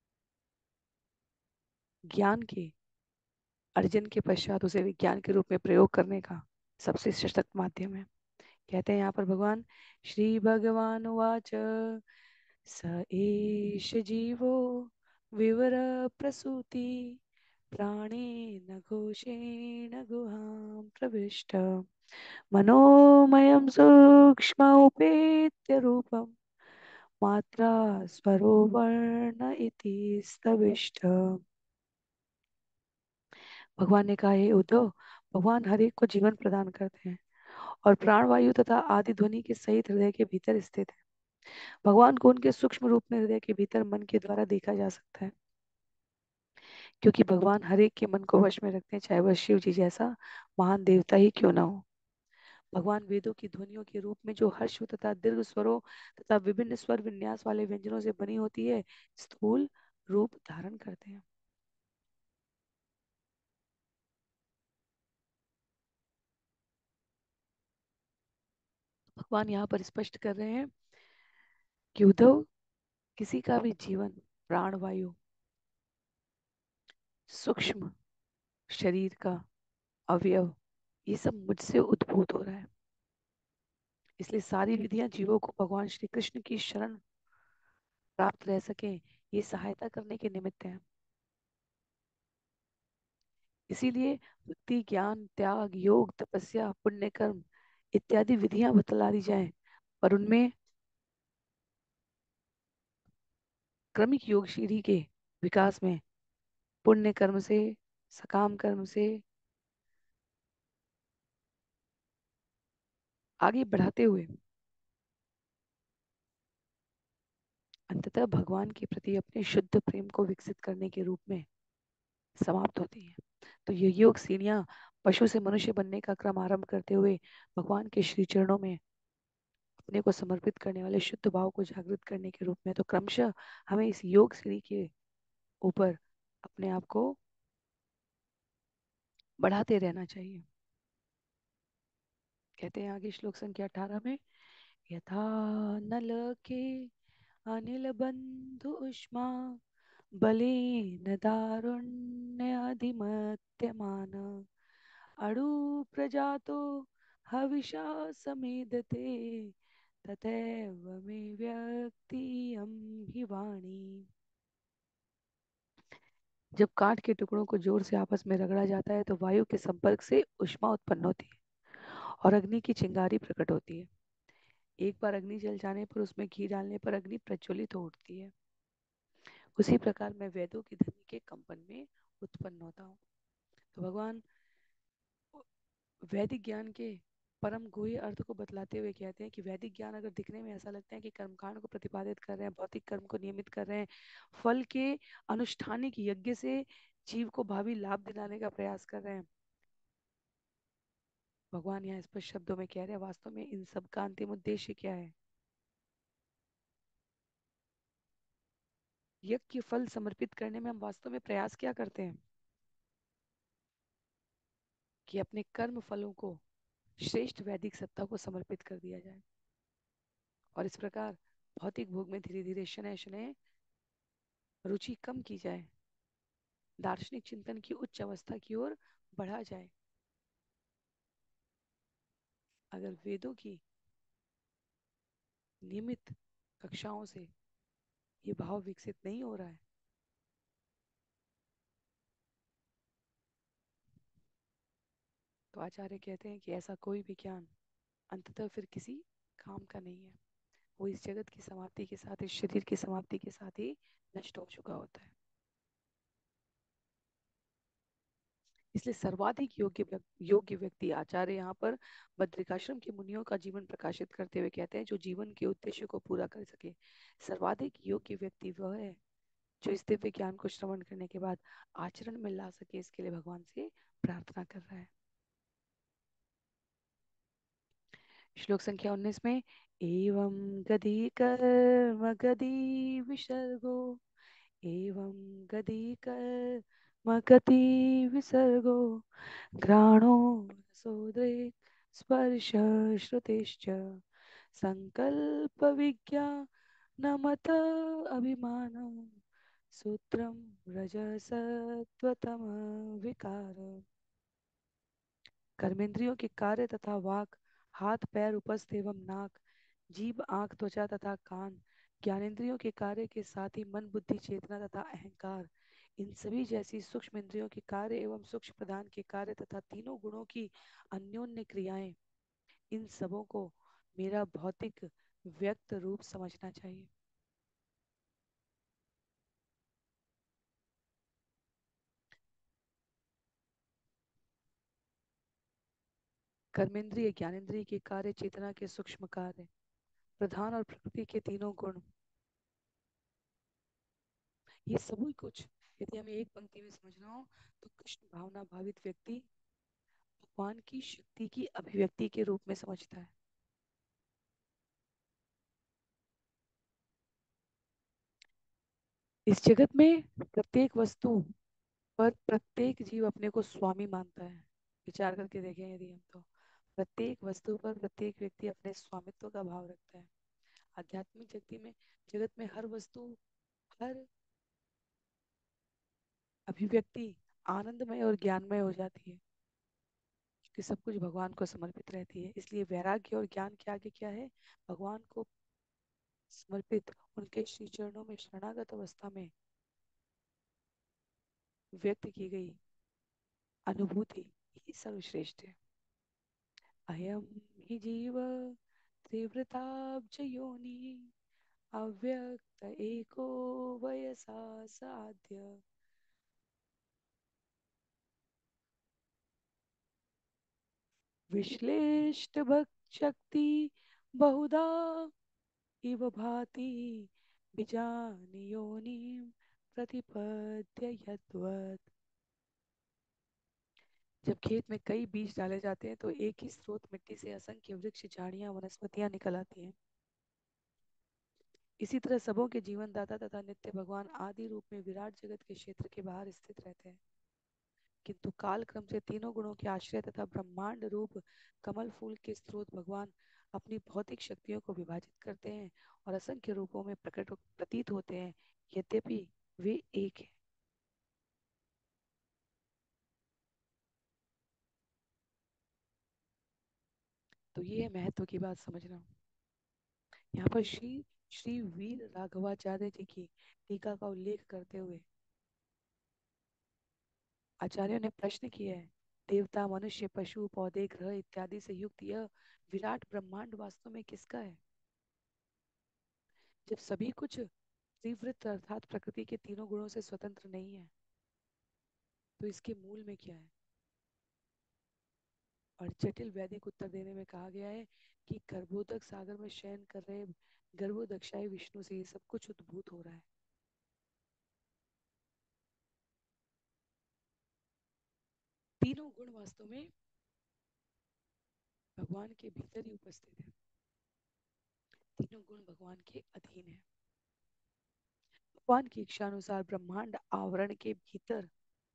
ज्ञान के अर्जन के पश्चात उसे विज्ञान के रूप में प्रयोग करने का सबसे सशक्त माध्यम है। कहते हैं यहाँ पर भगवान, श्री भगवान वाच स एष जीवो विवर प्रसूति प्राणेन घोषेण गुहां प्रविष्ट मनोमयं सूक्ष्म उपेत्य रूपं मात्रा स्वरो वर्ण इति स्तविष्ट। भगवान ने कहा, हे उद्धव, भगवान हर एक को जीवन प्रदान करते हैं और प्राणवायु तथा आदि ध्वनि के सहित हृदय के भीतर स्थित है। भगवान को उनके सूक्ष्म रूप में हृदय के भीतर मन के द्वारा देखा जा सकता है, क्योंकि भगवान हर एक के मन को वश में रखते हैं, चाहे वह शिव जी जैसा महान देवता ही क्यों ना हो। भगवान वेदों की ध्वनियों के रूप में जो हर्ष तथा दीर्घ स्वरों तथा विभिन्न स्वर विन्यास वाले व्यंजनों से बनी होती है, स्थूल रूप धारण करते हैं। भगवान यहाँ पर स्पष्ट कर रहे हैं कि उद्धव, किसी का भी जीवन, प्राणवायु, सूक्ष्म शरीर का अवयव, ये सब मुझसे उद्भूत हो रहा है। इसलिए सारी विधियां जीवों को भगवान श्री कृष्ण की शरण प्राप्त रह सके, ये सहायता करने के निमित्त है। इसीलिए भक्ति, ज्ञान, त्याग, योग, तपस्या, पुण्य कर्म इत्यादि विधियां बतला दी जाए, पर उनमें क्रमिक योग सीढ़ी के विकास में पुण्य कर्म से, सकाम कर्म से आगे बढ़ाते हुए अंततः भगवान के प्रति अपने शुद्ध प्रेम को विकसित करने के रूप में समाप्त होती है। तो ये योग सीढ़ियां पशु से मनुष्य बनने का क्रम आरंभ करते हुए भगवान के श्री चरणों में अपने को समर्पित करने वाले शुद्ध भाव को जागृत करने के रूप में, तो क्रमशः हमें इस योग सीढ़ी के ऊपर अपने आप को बढ़ाते रहना चाहिए। कहते हैं आगे श्लोक संख्या 18 में, यथा नल के अनिल बंधु उष्मा बलेन दारुण्यधिमत्यमान अणु प्रजातो हविषा समेधते तथैव मे व्यक्तियं हि वाणी। जब काठ के टुकड़ों को जोर से आपस में रगड़ा जाता है तो वायु के संपर्क से ऊष्मा उत्पन्न होती है और अग्नि की चिंगारी प्रकट होती है। एक बार अग्नि जल जाने पर उसमें घी डालने पर अग्नि प्रज्वलित हो उठती है। उसी प्रकार मैं वेदों की ध्वनि के कंपन में उत्पन्न होता हूँ। तो भगवान वैदिक ज्ञान के परम गुह्य अर्थ को बतलाते हुए कहते हैं कि वैदिक ज्ञान अगर दिखने में ऐसा लगता है कि कर्मकांड को प्रतिपादित कर रहे हैं, भौतिक कर्म को नियमित कर रहे हैं, फल के अनुष्ठानिक यज्ञ से जीव को भावी लाभ दिलाने का प्रयास कर रहे हैं, भगवान यहाँ स्पष्ट शब्दों में कह रहे हैं वास्तव में इन सब का अंतिम उद्देश्य क्या है। यज्ञ के फल समर्पित करने में हम वास्तव में प्रयास क्या करते हैं कि अपने कर्म फलों को श्रेष्ठ वैदिक सत्ता को समर्पित कर दिया जाए और इस प्रकार भौतिक भोग में धीरे धीरे शनय शनय रुचि कम की जाए, दार्शनिक चिंतन की उच्च अवस्था की ओर बढ़ा जाए। अगर वेदों की नियमित कक्षाओं से ये भाव विकसित नहीं हो रहा है तो आचार्य कहते हैं कि ऐसा कोई भी ज्ञान अंततः फिर किसी काम का नहीं है। वो इस जगत की समाप्ति के साथ, इस शरीर की समाप्ति के साथ ही नष्ट हो चुका होता है। इसलिए सर्वाधिक योग्य व्यक्ति आचार्य यहाँ पर बद्रिकाश्रम के मुनियों का जीवन प्रकाशित करते हुए कहते हैं जो जीवन के उद्देश्य को पूरा कर सके। सर्वाधिक योग्य व्यक्ति वह है जो इस दिव्य ज्ञान को श्रवण करने के बाद आचरण में ला सके, इसके लिए भगवान से प्रार्थना कर रहा है। श्लोक संख्या 19 में एवं गति कर्म गति विसर्गो एवं गति कर्म गति विसर्गो घ्राणो रसोद्रेक स्पर्श श्रुतिश्च संकल्प विज्ञानमत अभिमानं सूत्रम रजसत्वतम विकार। कर्मेंद्रियों के कार्य तथा वाक, हाथ पैर उपस्थ एवं नाक, जीभ आंख त्वचा तथा कान, ज्ञानेंद्रियों के कार्य के साथ ही मन बुद्धि चेतना तथा अहंकार, इन सभी जैसी सूक्ष्म इंद्रियों के कार्य एवं सूक्ष्म प्रधान के कार्य तथा तीनों गुणों की अन्योन्य क्रियाएं, इन सबों को मेरा भौतिक व्यक्त रूप समझना चाहिए। कर्मेंद्रिय ज्ञानेंद्रिय के कार्य, चेतना के सूक्ष्म कार्य, प्रधान और प्रकृति के तीनों गुण, ये सभी कुछ यदि हमें एक पंक्ति में समझना हो तो कृष्ण भावना भावित व्यक्ति भगवान की शक्ति की अभिव्यक्ति के रूप में समझता है। इस जगत में प्रत्येक वस्तु पर प्रत्येक जीव अपने को स्वामी मानता है। विचार करके देखें यदि हम तो प्रत्येक वस्तु पर प्रत्येक व्यक्ति अपने स्वामित्व का भाव रखता है। आध्यात्मिक जगत में हर वस्तु, हर अभिव्यक्ति आनंदमय और ज्ञानमय हो जाती है क्योंकि सब कुछ भगवान को समर्पित रहती है। इसलिए वैराग्य और ज्ञान के आगे क्या है, भगवान को समर्पित उनके श्री चरणों में शरणागत अवस्था में व्यक्त की गई अनुभूति ही सर्वश्रेष्ठ है। अयम ही जीव तीव्रताब्ज योनि अव्यक्त एको वयसा साध्य विश्लेष्ट भक्त शक्ति बहुधा इव भाति बीजान योनि प्रतिपद्य यद्वत्। जब खेत में कई बीज डाले जाते हैं तो एक ही स्रोत मिट्टी से असंख्य वृक्ष, झाड़ियां, वनस्पतियां निकल आती हैं। इसी तरह सबों के जीवन दाता तथा नित्य भगवान आदि रूप में विराट जगत के क्षेत्र के बाहर स्थित रहते हैं, किंतु काल क्रम से तीनों गुणों के आश्रय तथा ब्रह्मांड रूप कमल फूल के स्रोत भगवान अपनी भौतिक शक्तियों को विभाजित करते हैं और असंख्य रूपों में प्रकट प्रतीत होते हैं, यद्यपि वे एक हैं। तो ये है महत्व की बात समझना। यहाँ पर श्री श्री वीर राघवाचार्य जी की टीका का उल्लेख करते हुए आचार्यों ने प्रश्न किया है, देवता, मनुष्य, पशु, पौधे, ग्रह इत्यादि से युक्त यह विराट ब्रह्मांड वास्तव में किसका है? जब सभी कुछ तीव्रत अर्थात प्रकृति के तीनों गुणों से स्वतंत्र नहीं है, तो इसके मूल में क्या है? और जटिल वैदिक उत्तर देने में कहा गया है कि गर्भोदक सागर में शयन कर रहे गर्भोदक्षाई विष्णु से ये सब कुछ उद्भूत हो रहा है। तीनों गुण वास्तव में भगवान के भीतर ही उपस्थित है। तीनों गुण भगवान के अधीन है। भगवान की इच्छा अनुसार ब्रह्मांड आवरण के भीतर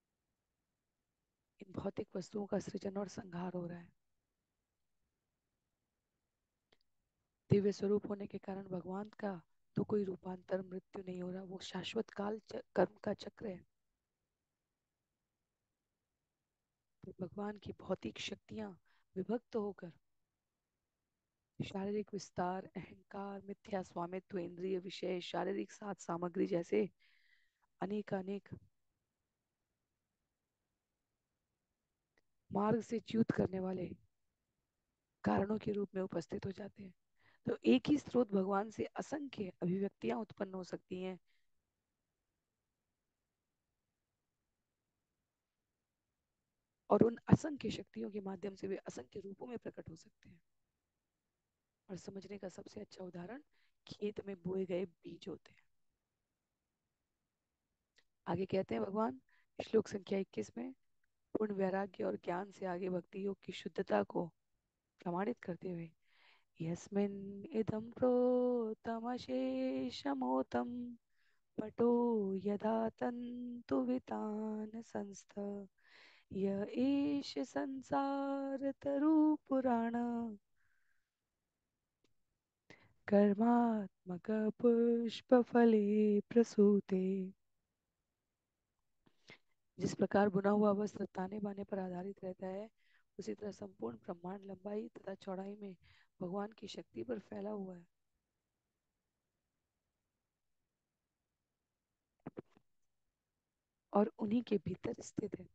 इन भौतिक वस्तुओं का सृजन और संहार हो रहा है। दिव्य स्वरूप होने के कारण भगवान का तो कोई रूपांतर मृत्यु नहीं हो रहा, वो शाश्वत काल कर्म का चक्र है। तो भगवान की भौतिक शक्तियां विभक्त होकर शारीरिक विस्तार, अहंकार, मिथ्या स्वामित्व, इंद्रिय विषय, शारीरिक साध सामग्री जैसे अनेक अनेक मार्ग से च्युत करने वाले कारणों के रूप में उपस्थित हो जाते हैं। तो एक ही स्रोत भगवान से असंख्य अभिव्यक्तियां उत्पन्न हो सकती हैं, और उन असंख्य शक्तियों के माध्यम से वे असंख्य रूपों में प्रकट हो सकते हैं। और समझने का सबसे अच्छा उदाहरण खेत में बोए गए बीज होते हैं। आगे कहते हैं भगवान श्लोक संख्या 21 में, पूर्ण वैराग्य और ज्ञान से आगे भक्ति योग की शुद्धता को प्रमाणित करते हुए, यस्मिन् इदं प्रोतमशेषमोतं पटो यदा तन्तुवितान संस्थ य एष संसारतरुपुराण कर्मात्मक पुष्पफले प्रसूते। जिस प्रकार बुना हुआ वस्त्र ताने बाने पर आधारित रहता है, उसी तरह संपूर्ण ब्रह्मांड लंबाई तथा चौड़ाई में भगवान की शक्ति पर फैला हुआ है। और उन्हीं के भीतर स्थित है।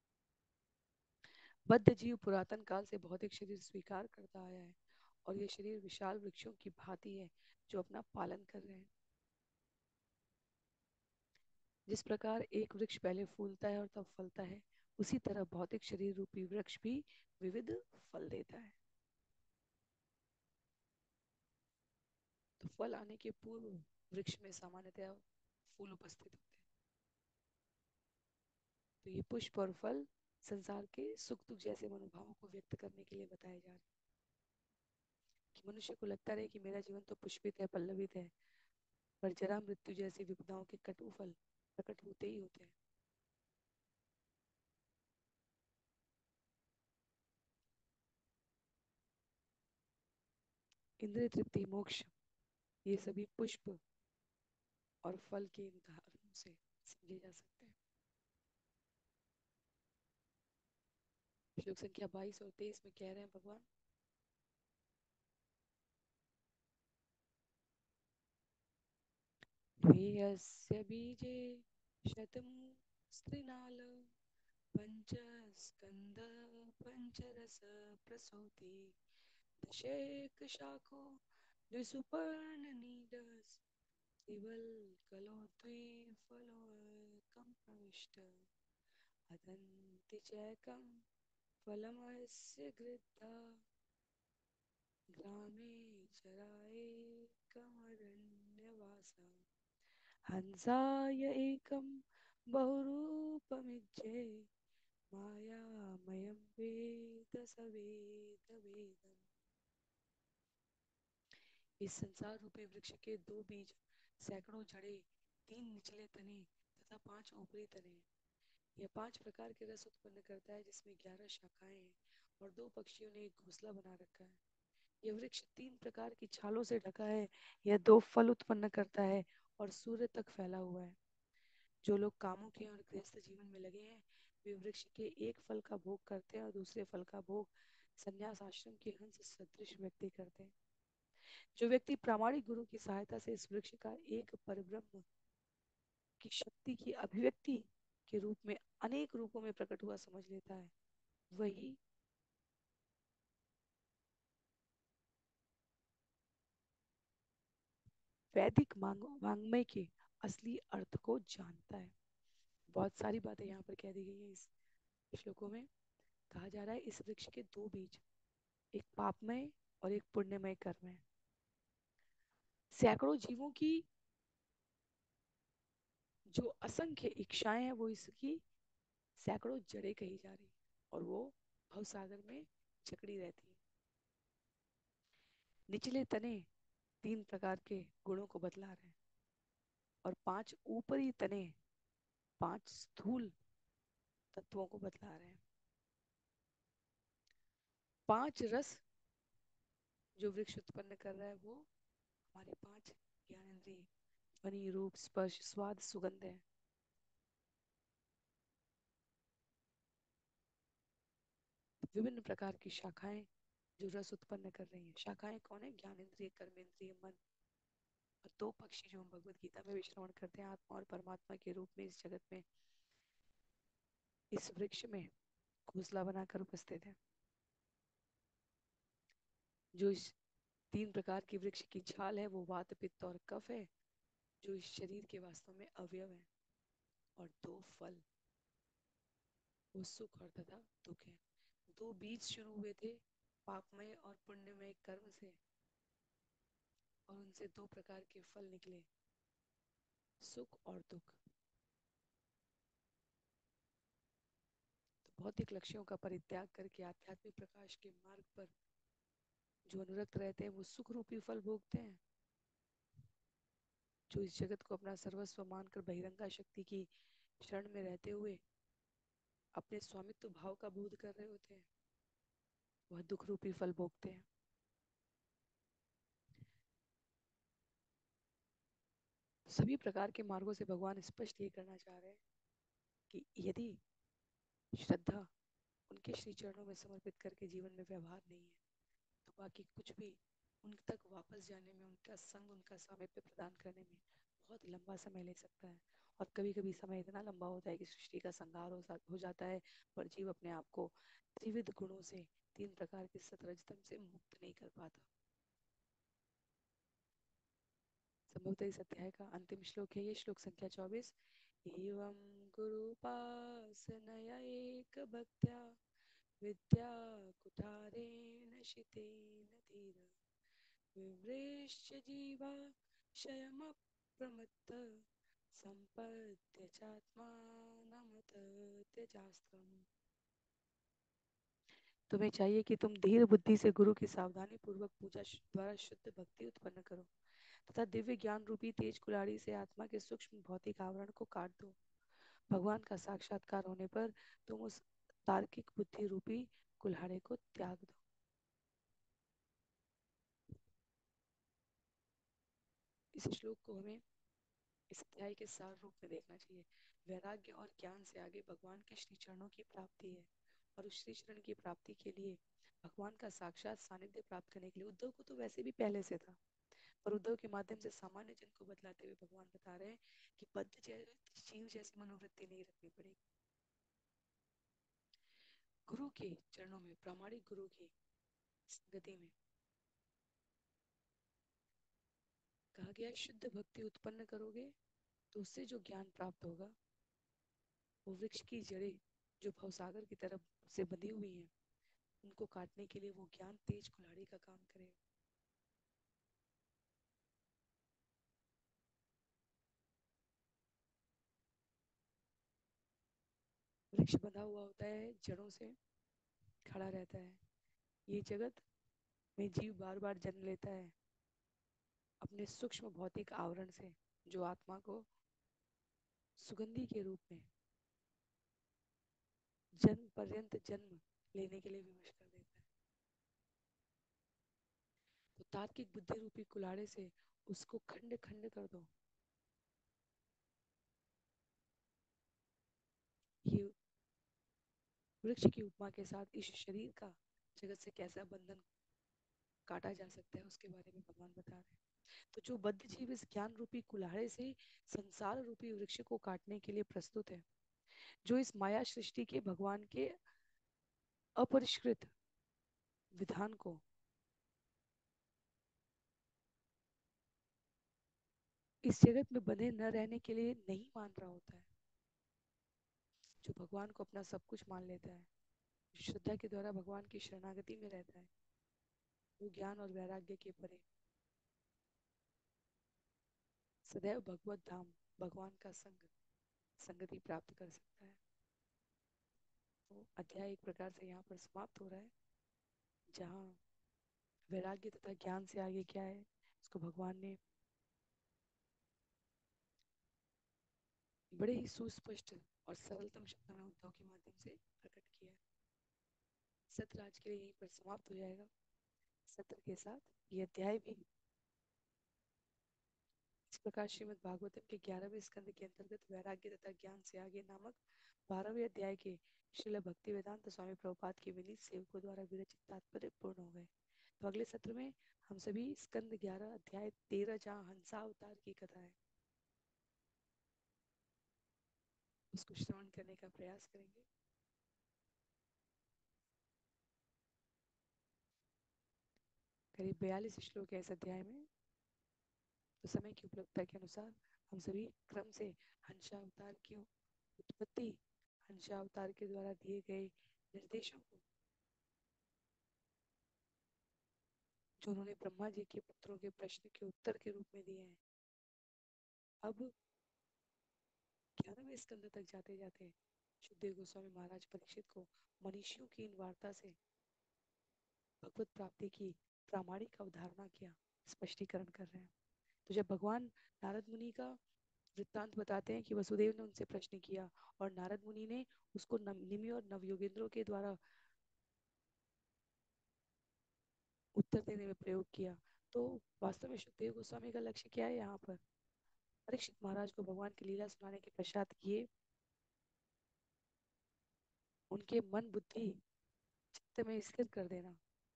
बद्ध जीव पुरातन काल से भौतिक शरीर स्वीकार करता आया है, और ये शरीर विशाल वृक्षों की भांति है जो अपना पालन कर रहे हैं। जिस प्रकार एक वृक्ष पहले फूलता है और तब फलता है, उसी तरह भौतिक शरीर रूपी वृक्ष भी विविध फल देता है। तो फल आने के पूर्व वृक्ष में सामान्यतः फूल उपस्थित होते हैं। तो ये पुष्प और फल संसार के सुख दुख जैसे मनोभावों को व्यक्त करने के लिए बताए जा रहे हैं। कि मनुष्य को लगता रहे कि मेरा जीवन तो पुष्पित है, पल्लवित है, पर जरा मृत्यु जैसी विपदाओं के कटु फल प्रकट होते ही होते हैं। इंद्रिय तृप्ति, मोक्ष, ये सभी पुष्प और फल के उदाहरणों से समझे जा सकते हैं। श्लोक संख्या 22 और 23 में कह रहे हैं भगवान, द्वियस्य बीजे शतमु पंचस्कंद पंचरस प्रसूति दशेक शाखो द्विसुपर्ण नीडस त्रिवल कलो द्विफलो कम प्रविष्ट अदन्ति चैकम फलमस्य गृध्रा ग्रामे चराए कमरण्यवासा हंसाय एकम बहुरूपमिज्जे मायामयं वेद स वेद वेदम। इस संसार रूपी वृक्ष के दो बीज, सैकड़ों जड़े, तीन निचले तने तथा पांच ऊपरी तने, यह पांच प्रकार के रस उत्पन्न करता है, जिसमें 11 शाखाएं हैं और दो पक्षियों ने एक घोंसला बना रखा है। यह वृक्ष 3 प्रकार की छालों से ढका है। यह 2 फल उत्पन्न करता है और सूर्य तक फैला हुआ है। जो लोग कामों के और गृहस्थ जीवन में लगे हैं, वे वृक्ष के एक फल का भोग करते हैं और दूसरे फल का भोग संन्यास आश्रम के हंस सदृश व्यक्ति करते हैं। जो व्यक्ति प्रामाणिक गुरु की सहायता से इस वृक्ष का एक परब्रह्म की शक्ति की अभिव्यक्ति के रूप में अनेक रूपों में प्रकट हुआ समझ लेता है, वही वैदिक वांग्मय के असली अर्थ को जानता है। बहुत सारी बातें यहाँ पर कह दी गई है इस श्लोकों में। कहा जा रहा है इस वृक्ष के 2 बीज, एक पापमय और एक पुण्यमय कर्म है। सैकड़ों जीवों की जो असंख्य इच्छाएं हैं वो इसकी सैकड़ों जड़ें कही जा रही, और वो भवसागर में जकड़ी रहती है। निचले तने 3 प्रकार के गुणों को बतला रहे हैं, और 5 ऊपरी तने 5 स्थूल तत्वों को बतला रहे हैं। 5 रस जो वृक्ष उत्पन्न कर रहा है वो हमारे 5 ज्ञानेंद्रिय, ध्वनि रूप स्पर्श स्वाद सुगंध है। विभिन्न प्रकार की शाखाएं जो रस उत्पन्न कर रही हैं। शाखाएं कौन है? ज्ञानेंद्रिय, कर्मेंद्रिय, मन। और 2 पक्षी जो हम भगवत गीता में भी श्रवण करते हैं, आत्मा और परमात्मा के रूप में इस जगत में, इस वृक्ष में घोंसला बनाकर उपस्थित है। जो इस 3 प्रकार की वृक्ष की छाल है वो वात पित्त और कफ है, जो इस शरीर के वास्तव में अवयव है। और 2 फल वो सुख और तथा दुख है। 2 बीज शुरू हुए थे पापमय और पुण्यमय कर्म से, और उनसे 2 प्रकार के फल निकले, सुख और दुख। तो भौतिक लक्ष्यों का परित्याग करके आध्यात्मिक प्रकाश के मार्ग पर जो अनुरक्त रहते हैं वो सुख रूपी फल भोगते हैं। जो इस जगत को अपना सर्वस्व मानकर बहिरंगा शक्ति की शरण में रहते हुए अपने स्वामित्व भाव का बोध कर रहे होते हैं, वह दुख रूपी फल भोगते हैं। सभी प्रकार के मार्गों से भगवान स्पष्ट ये करना चाह रहे हैं कि यदि श्रद्धा उनके श्री चरणों में समर्पित करके जीवन में व्यवहार नहीं है, तो बाकी कुछ भी उन तक वापस जाने में, उनका संग, उनका सामिप्य प्रदान करने में बहुत लंबा समय ले सकता है। और कभी कभी समय इतना लंबा होता है कि सृष्टि का संहार हो जाता है, पर जीव अपने आप को त्रिविध गुणों से, 3 प्रकार के सतरजतम से मुक्त नहीं कर पाता। संभवतः इस अध्याय का अंतिम श्लोक है ये, श्लोक संख्या 24। एवं गुरुपासनया एक भक्त्या विद्या कुठारेण शितेन धीर विवृश्य जीवा क्षयमप्रमत्त संपद्य चात्मानमत त्यजास्त्रम्। तुम्हें चाहिए कि तुम धीर बुद्धि से गुरु की सावधानी पूर्वक पूजा द्वारा शुद्ध भक्ति उत्पन्न करो, तथा दिव्य ज्ञान रूपी तेज कुल्हाड़ी से आत्मा के सूक्ष्म भौतिक आवरण को काट दो। भगवान का साक्षात्कार होने पर तुम उस तार्किक बुद्धि रूपी कुल्हाड़े को त्याग दो। इस श्लोक को हमें इस अध्याय के सार रूप में देखना चाहिए। वैराग्य और ज्ञान से आगे भगवान के श्री चरणों की प्राप्ति है, और उस श्री चरण की प्राप्ति के लिए भगवान का साक्षात सानिध्य प्राप्त करने के लिए, उद्धव को तो वैसे भी पहले से था, पर उद्धव के माध्यम से सामान्य जन को बतलाते हुए भगवान बता रहे हैं कि बद्ध जीव जैसी मनोवृत्ति नहीं रखनी पड़ेगी। गुरु के चरणों में, प्रामाणिक गुरु की संगति में कहा गया शुद्ध भक्ति उत्पन्न करोगे तो उससे जो ज्ञान प्राप्त होगा वो वृक्ष की जड़ें जो भवसागर की तरफ से बंधी हुई हैं, उनको काटने के लिए वो ज्ञान तेज कुल्हाड़ी का काम करेगा। वृक्ष बंधा हुआ होता है जड़ों से, खड़ा रहता है। ये जगत में जीव बार बार जन्म लेता है अपने सूक्ष्म भौतिक आवरण से, जो आत्मा को सुगंधि के रूप में जन्म पर्यंत जन्म लेने के लिए विवश कर देता है। तो तार्किक बुद्धि रूपी कुल्हाड़े से उसको खंड खंड कर दो। ये वृक्ष की उपमा के साथ इस शरीर का जगत से कैसा बंधन काटा जा सकता है उसके बारे में भगवान बता रहे हैं। तो जो बद्ध जीव इस ज्ञान रूपी कुल्हाड़े से संसार रूपी वृक्ष को काटने के लिए प्रस्तुत है, जो इस माया सृष्टि के भगवान के अपरिष्कृत विधान को इस जगत में बंधे न रहने के लिए नहीं मान रहा होता है, जो भगवान को अपना सब कुछ मान लेता है, जो श्रद्धा के द्वारा भगवान की शरणागति में रहता है, वो ज्ञान और वैराग्य के परे सदैव भगवत धाम भगवान का संगति प्राप्त कर सकता है। तो अध्याय एक प्रकार से यहाँ पर समाप्त हो रहा है, जहाँ वैराग्य तथा ज्ञान से आगे क्या है इसको भगवान ने बड़े ही सुस्पष्ट और सरलतम शब्दों में उद्धव के माध्यम से प्रकट किया है। सत्र आज के लिए यहीं पर समाप्त हो जाएगा। सत्र के साथ ये अध्याय भी इस प्रकार श्रीमद् भागवतम के 11वें स्कंद के अंतर्गत वैराग्य तथा ज्ञान से आगे नामक 12वें अध्याय के श्रील भक्ति वेदांत स्वामी प्रभुपाद के विनीत सेवकों द्वारा विरचित तात्पर्य पूर्ण हो गए। तो अगले सत्र में हम सभी स्कंद 11 अध्याय 13 जहाँ हंसा अवतार की कथा है उसको श्रवण करने का प्रयास करेंगे। करीब 42 श्लोक है इस अध्याय में। तो समय की उपलब्धता के अनुसार हम सभी क्रम से हंसा अवतार की उत्पत्ति, हंसा अवतार के द्वारा दिए गए निर्देशों को, जो उन्होंने ब्रह्मा जी के पुत्रों के प्रश्न के उत्तर के रूप में दिए हैं, अब 11वें स्कंद तक जाते जाते सुखदेव गोस्वामी महाराज परीक्षित को मनीषियों की इन वार्ता से भगवत प्राप्ति की प्रामाणिक अवधारणा किया स्पष्टीकरण कर रहे हैं। तो जब भगवान नारद मुनि का वृत्तांत बताते हैं कि वसुदेव ने उनसे प्रश्न किया और नारद मुनि ने उसको निमि और नवयोगेंद्रों के द्वारा उत्तर देने में प्रयोग किया, तो वास्तव में सुखदेव गोस्वामी का लक्ष्य क्या है यहाँ पर? परीक्षित महाराज को भगवान की लीला सुनाने के पश्चात ये उनके मन बुद्धि चित्त में स्थिर कर देना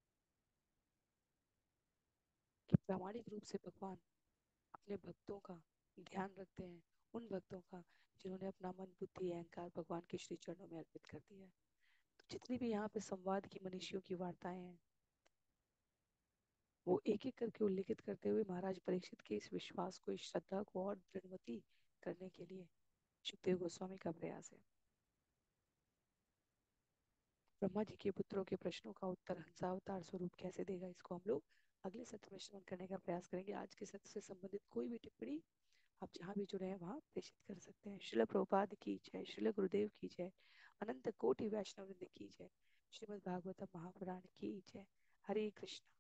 कि प्रामाणिक रूप से भगवान अपने भक्तों का ध्यान रखते हैं, उन भक्तों का जिन्होंने अपना मन बुद्धि अहंकार भगवान के श्री चरणों में अर्पित कर दिया है। तो जितनी भी यहाँ पे संवाद की मनीषियों की वार्ताएं हैं वो एक एक करके उल्लेखित करते हुए महाराज परीक्षित के इस विश्वास को, इस श्रद्धा को और दृढ़वती करने के लिए सुखदेव गोस्वामी का प्रयास है। ब्रह्मा जी के पुत्रों के प्रश्नों का उत्तर हंसावतार स्वरूप कैसे देगा, इसको हम लोग अगले सत्र में श्रवण करने का प्रयास करेंगे। आज के सत्र से संबंधित कोई भी टिप्पणी आप जहाँ भी जुड़े हैं वहाँ प्रेषित कर सकते हैं। श्रील प्रभुपाद की जय, श्रील गुरुदेव की जय, अनंत कोटि वैष्णव वृंद की जय, श्रीमद् भागवतम महापुराण की जय। हरे कृष्ण।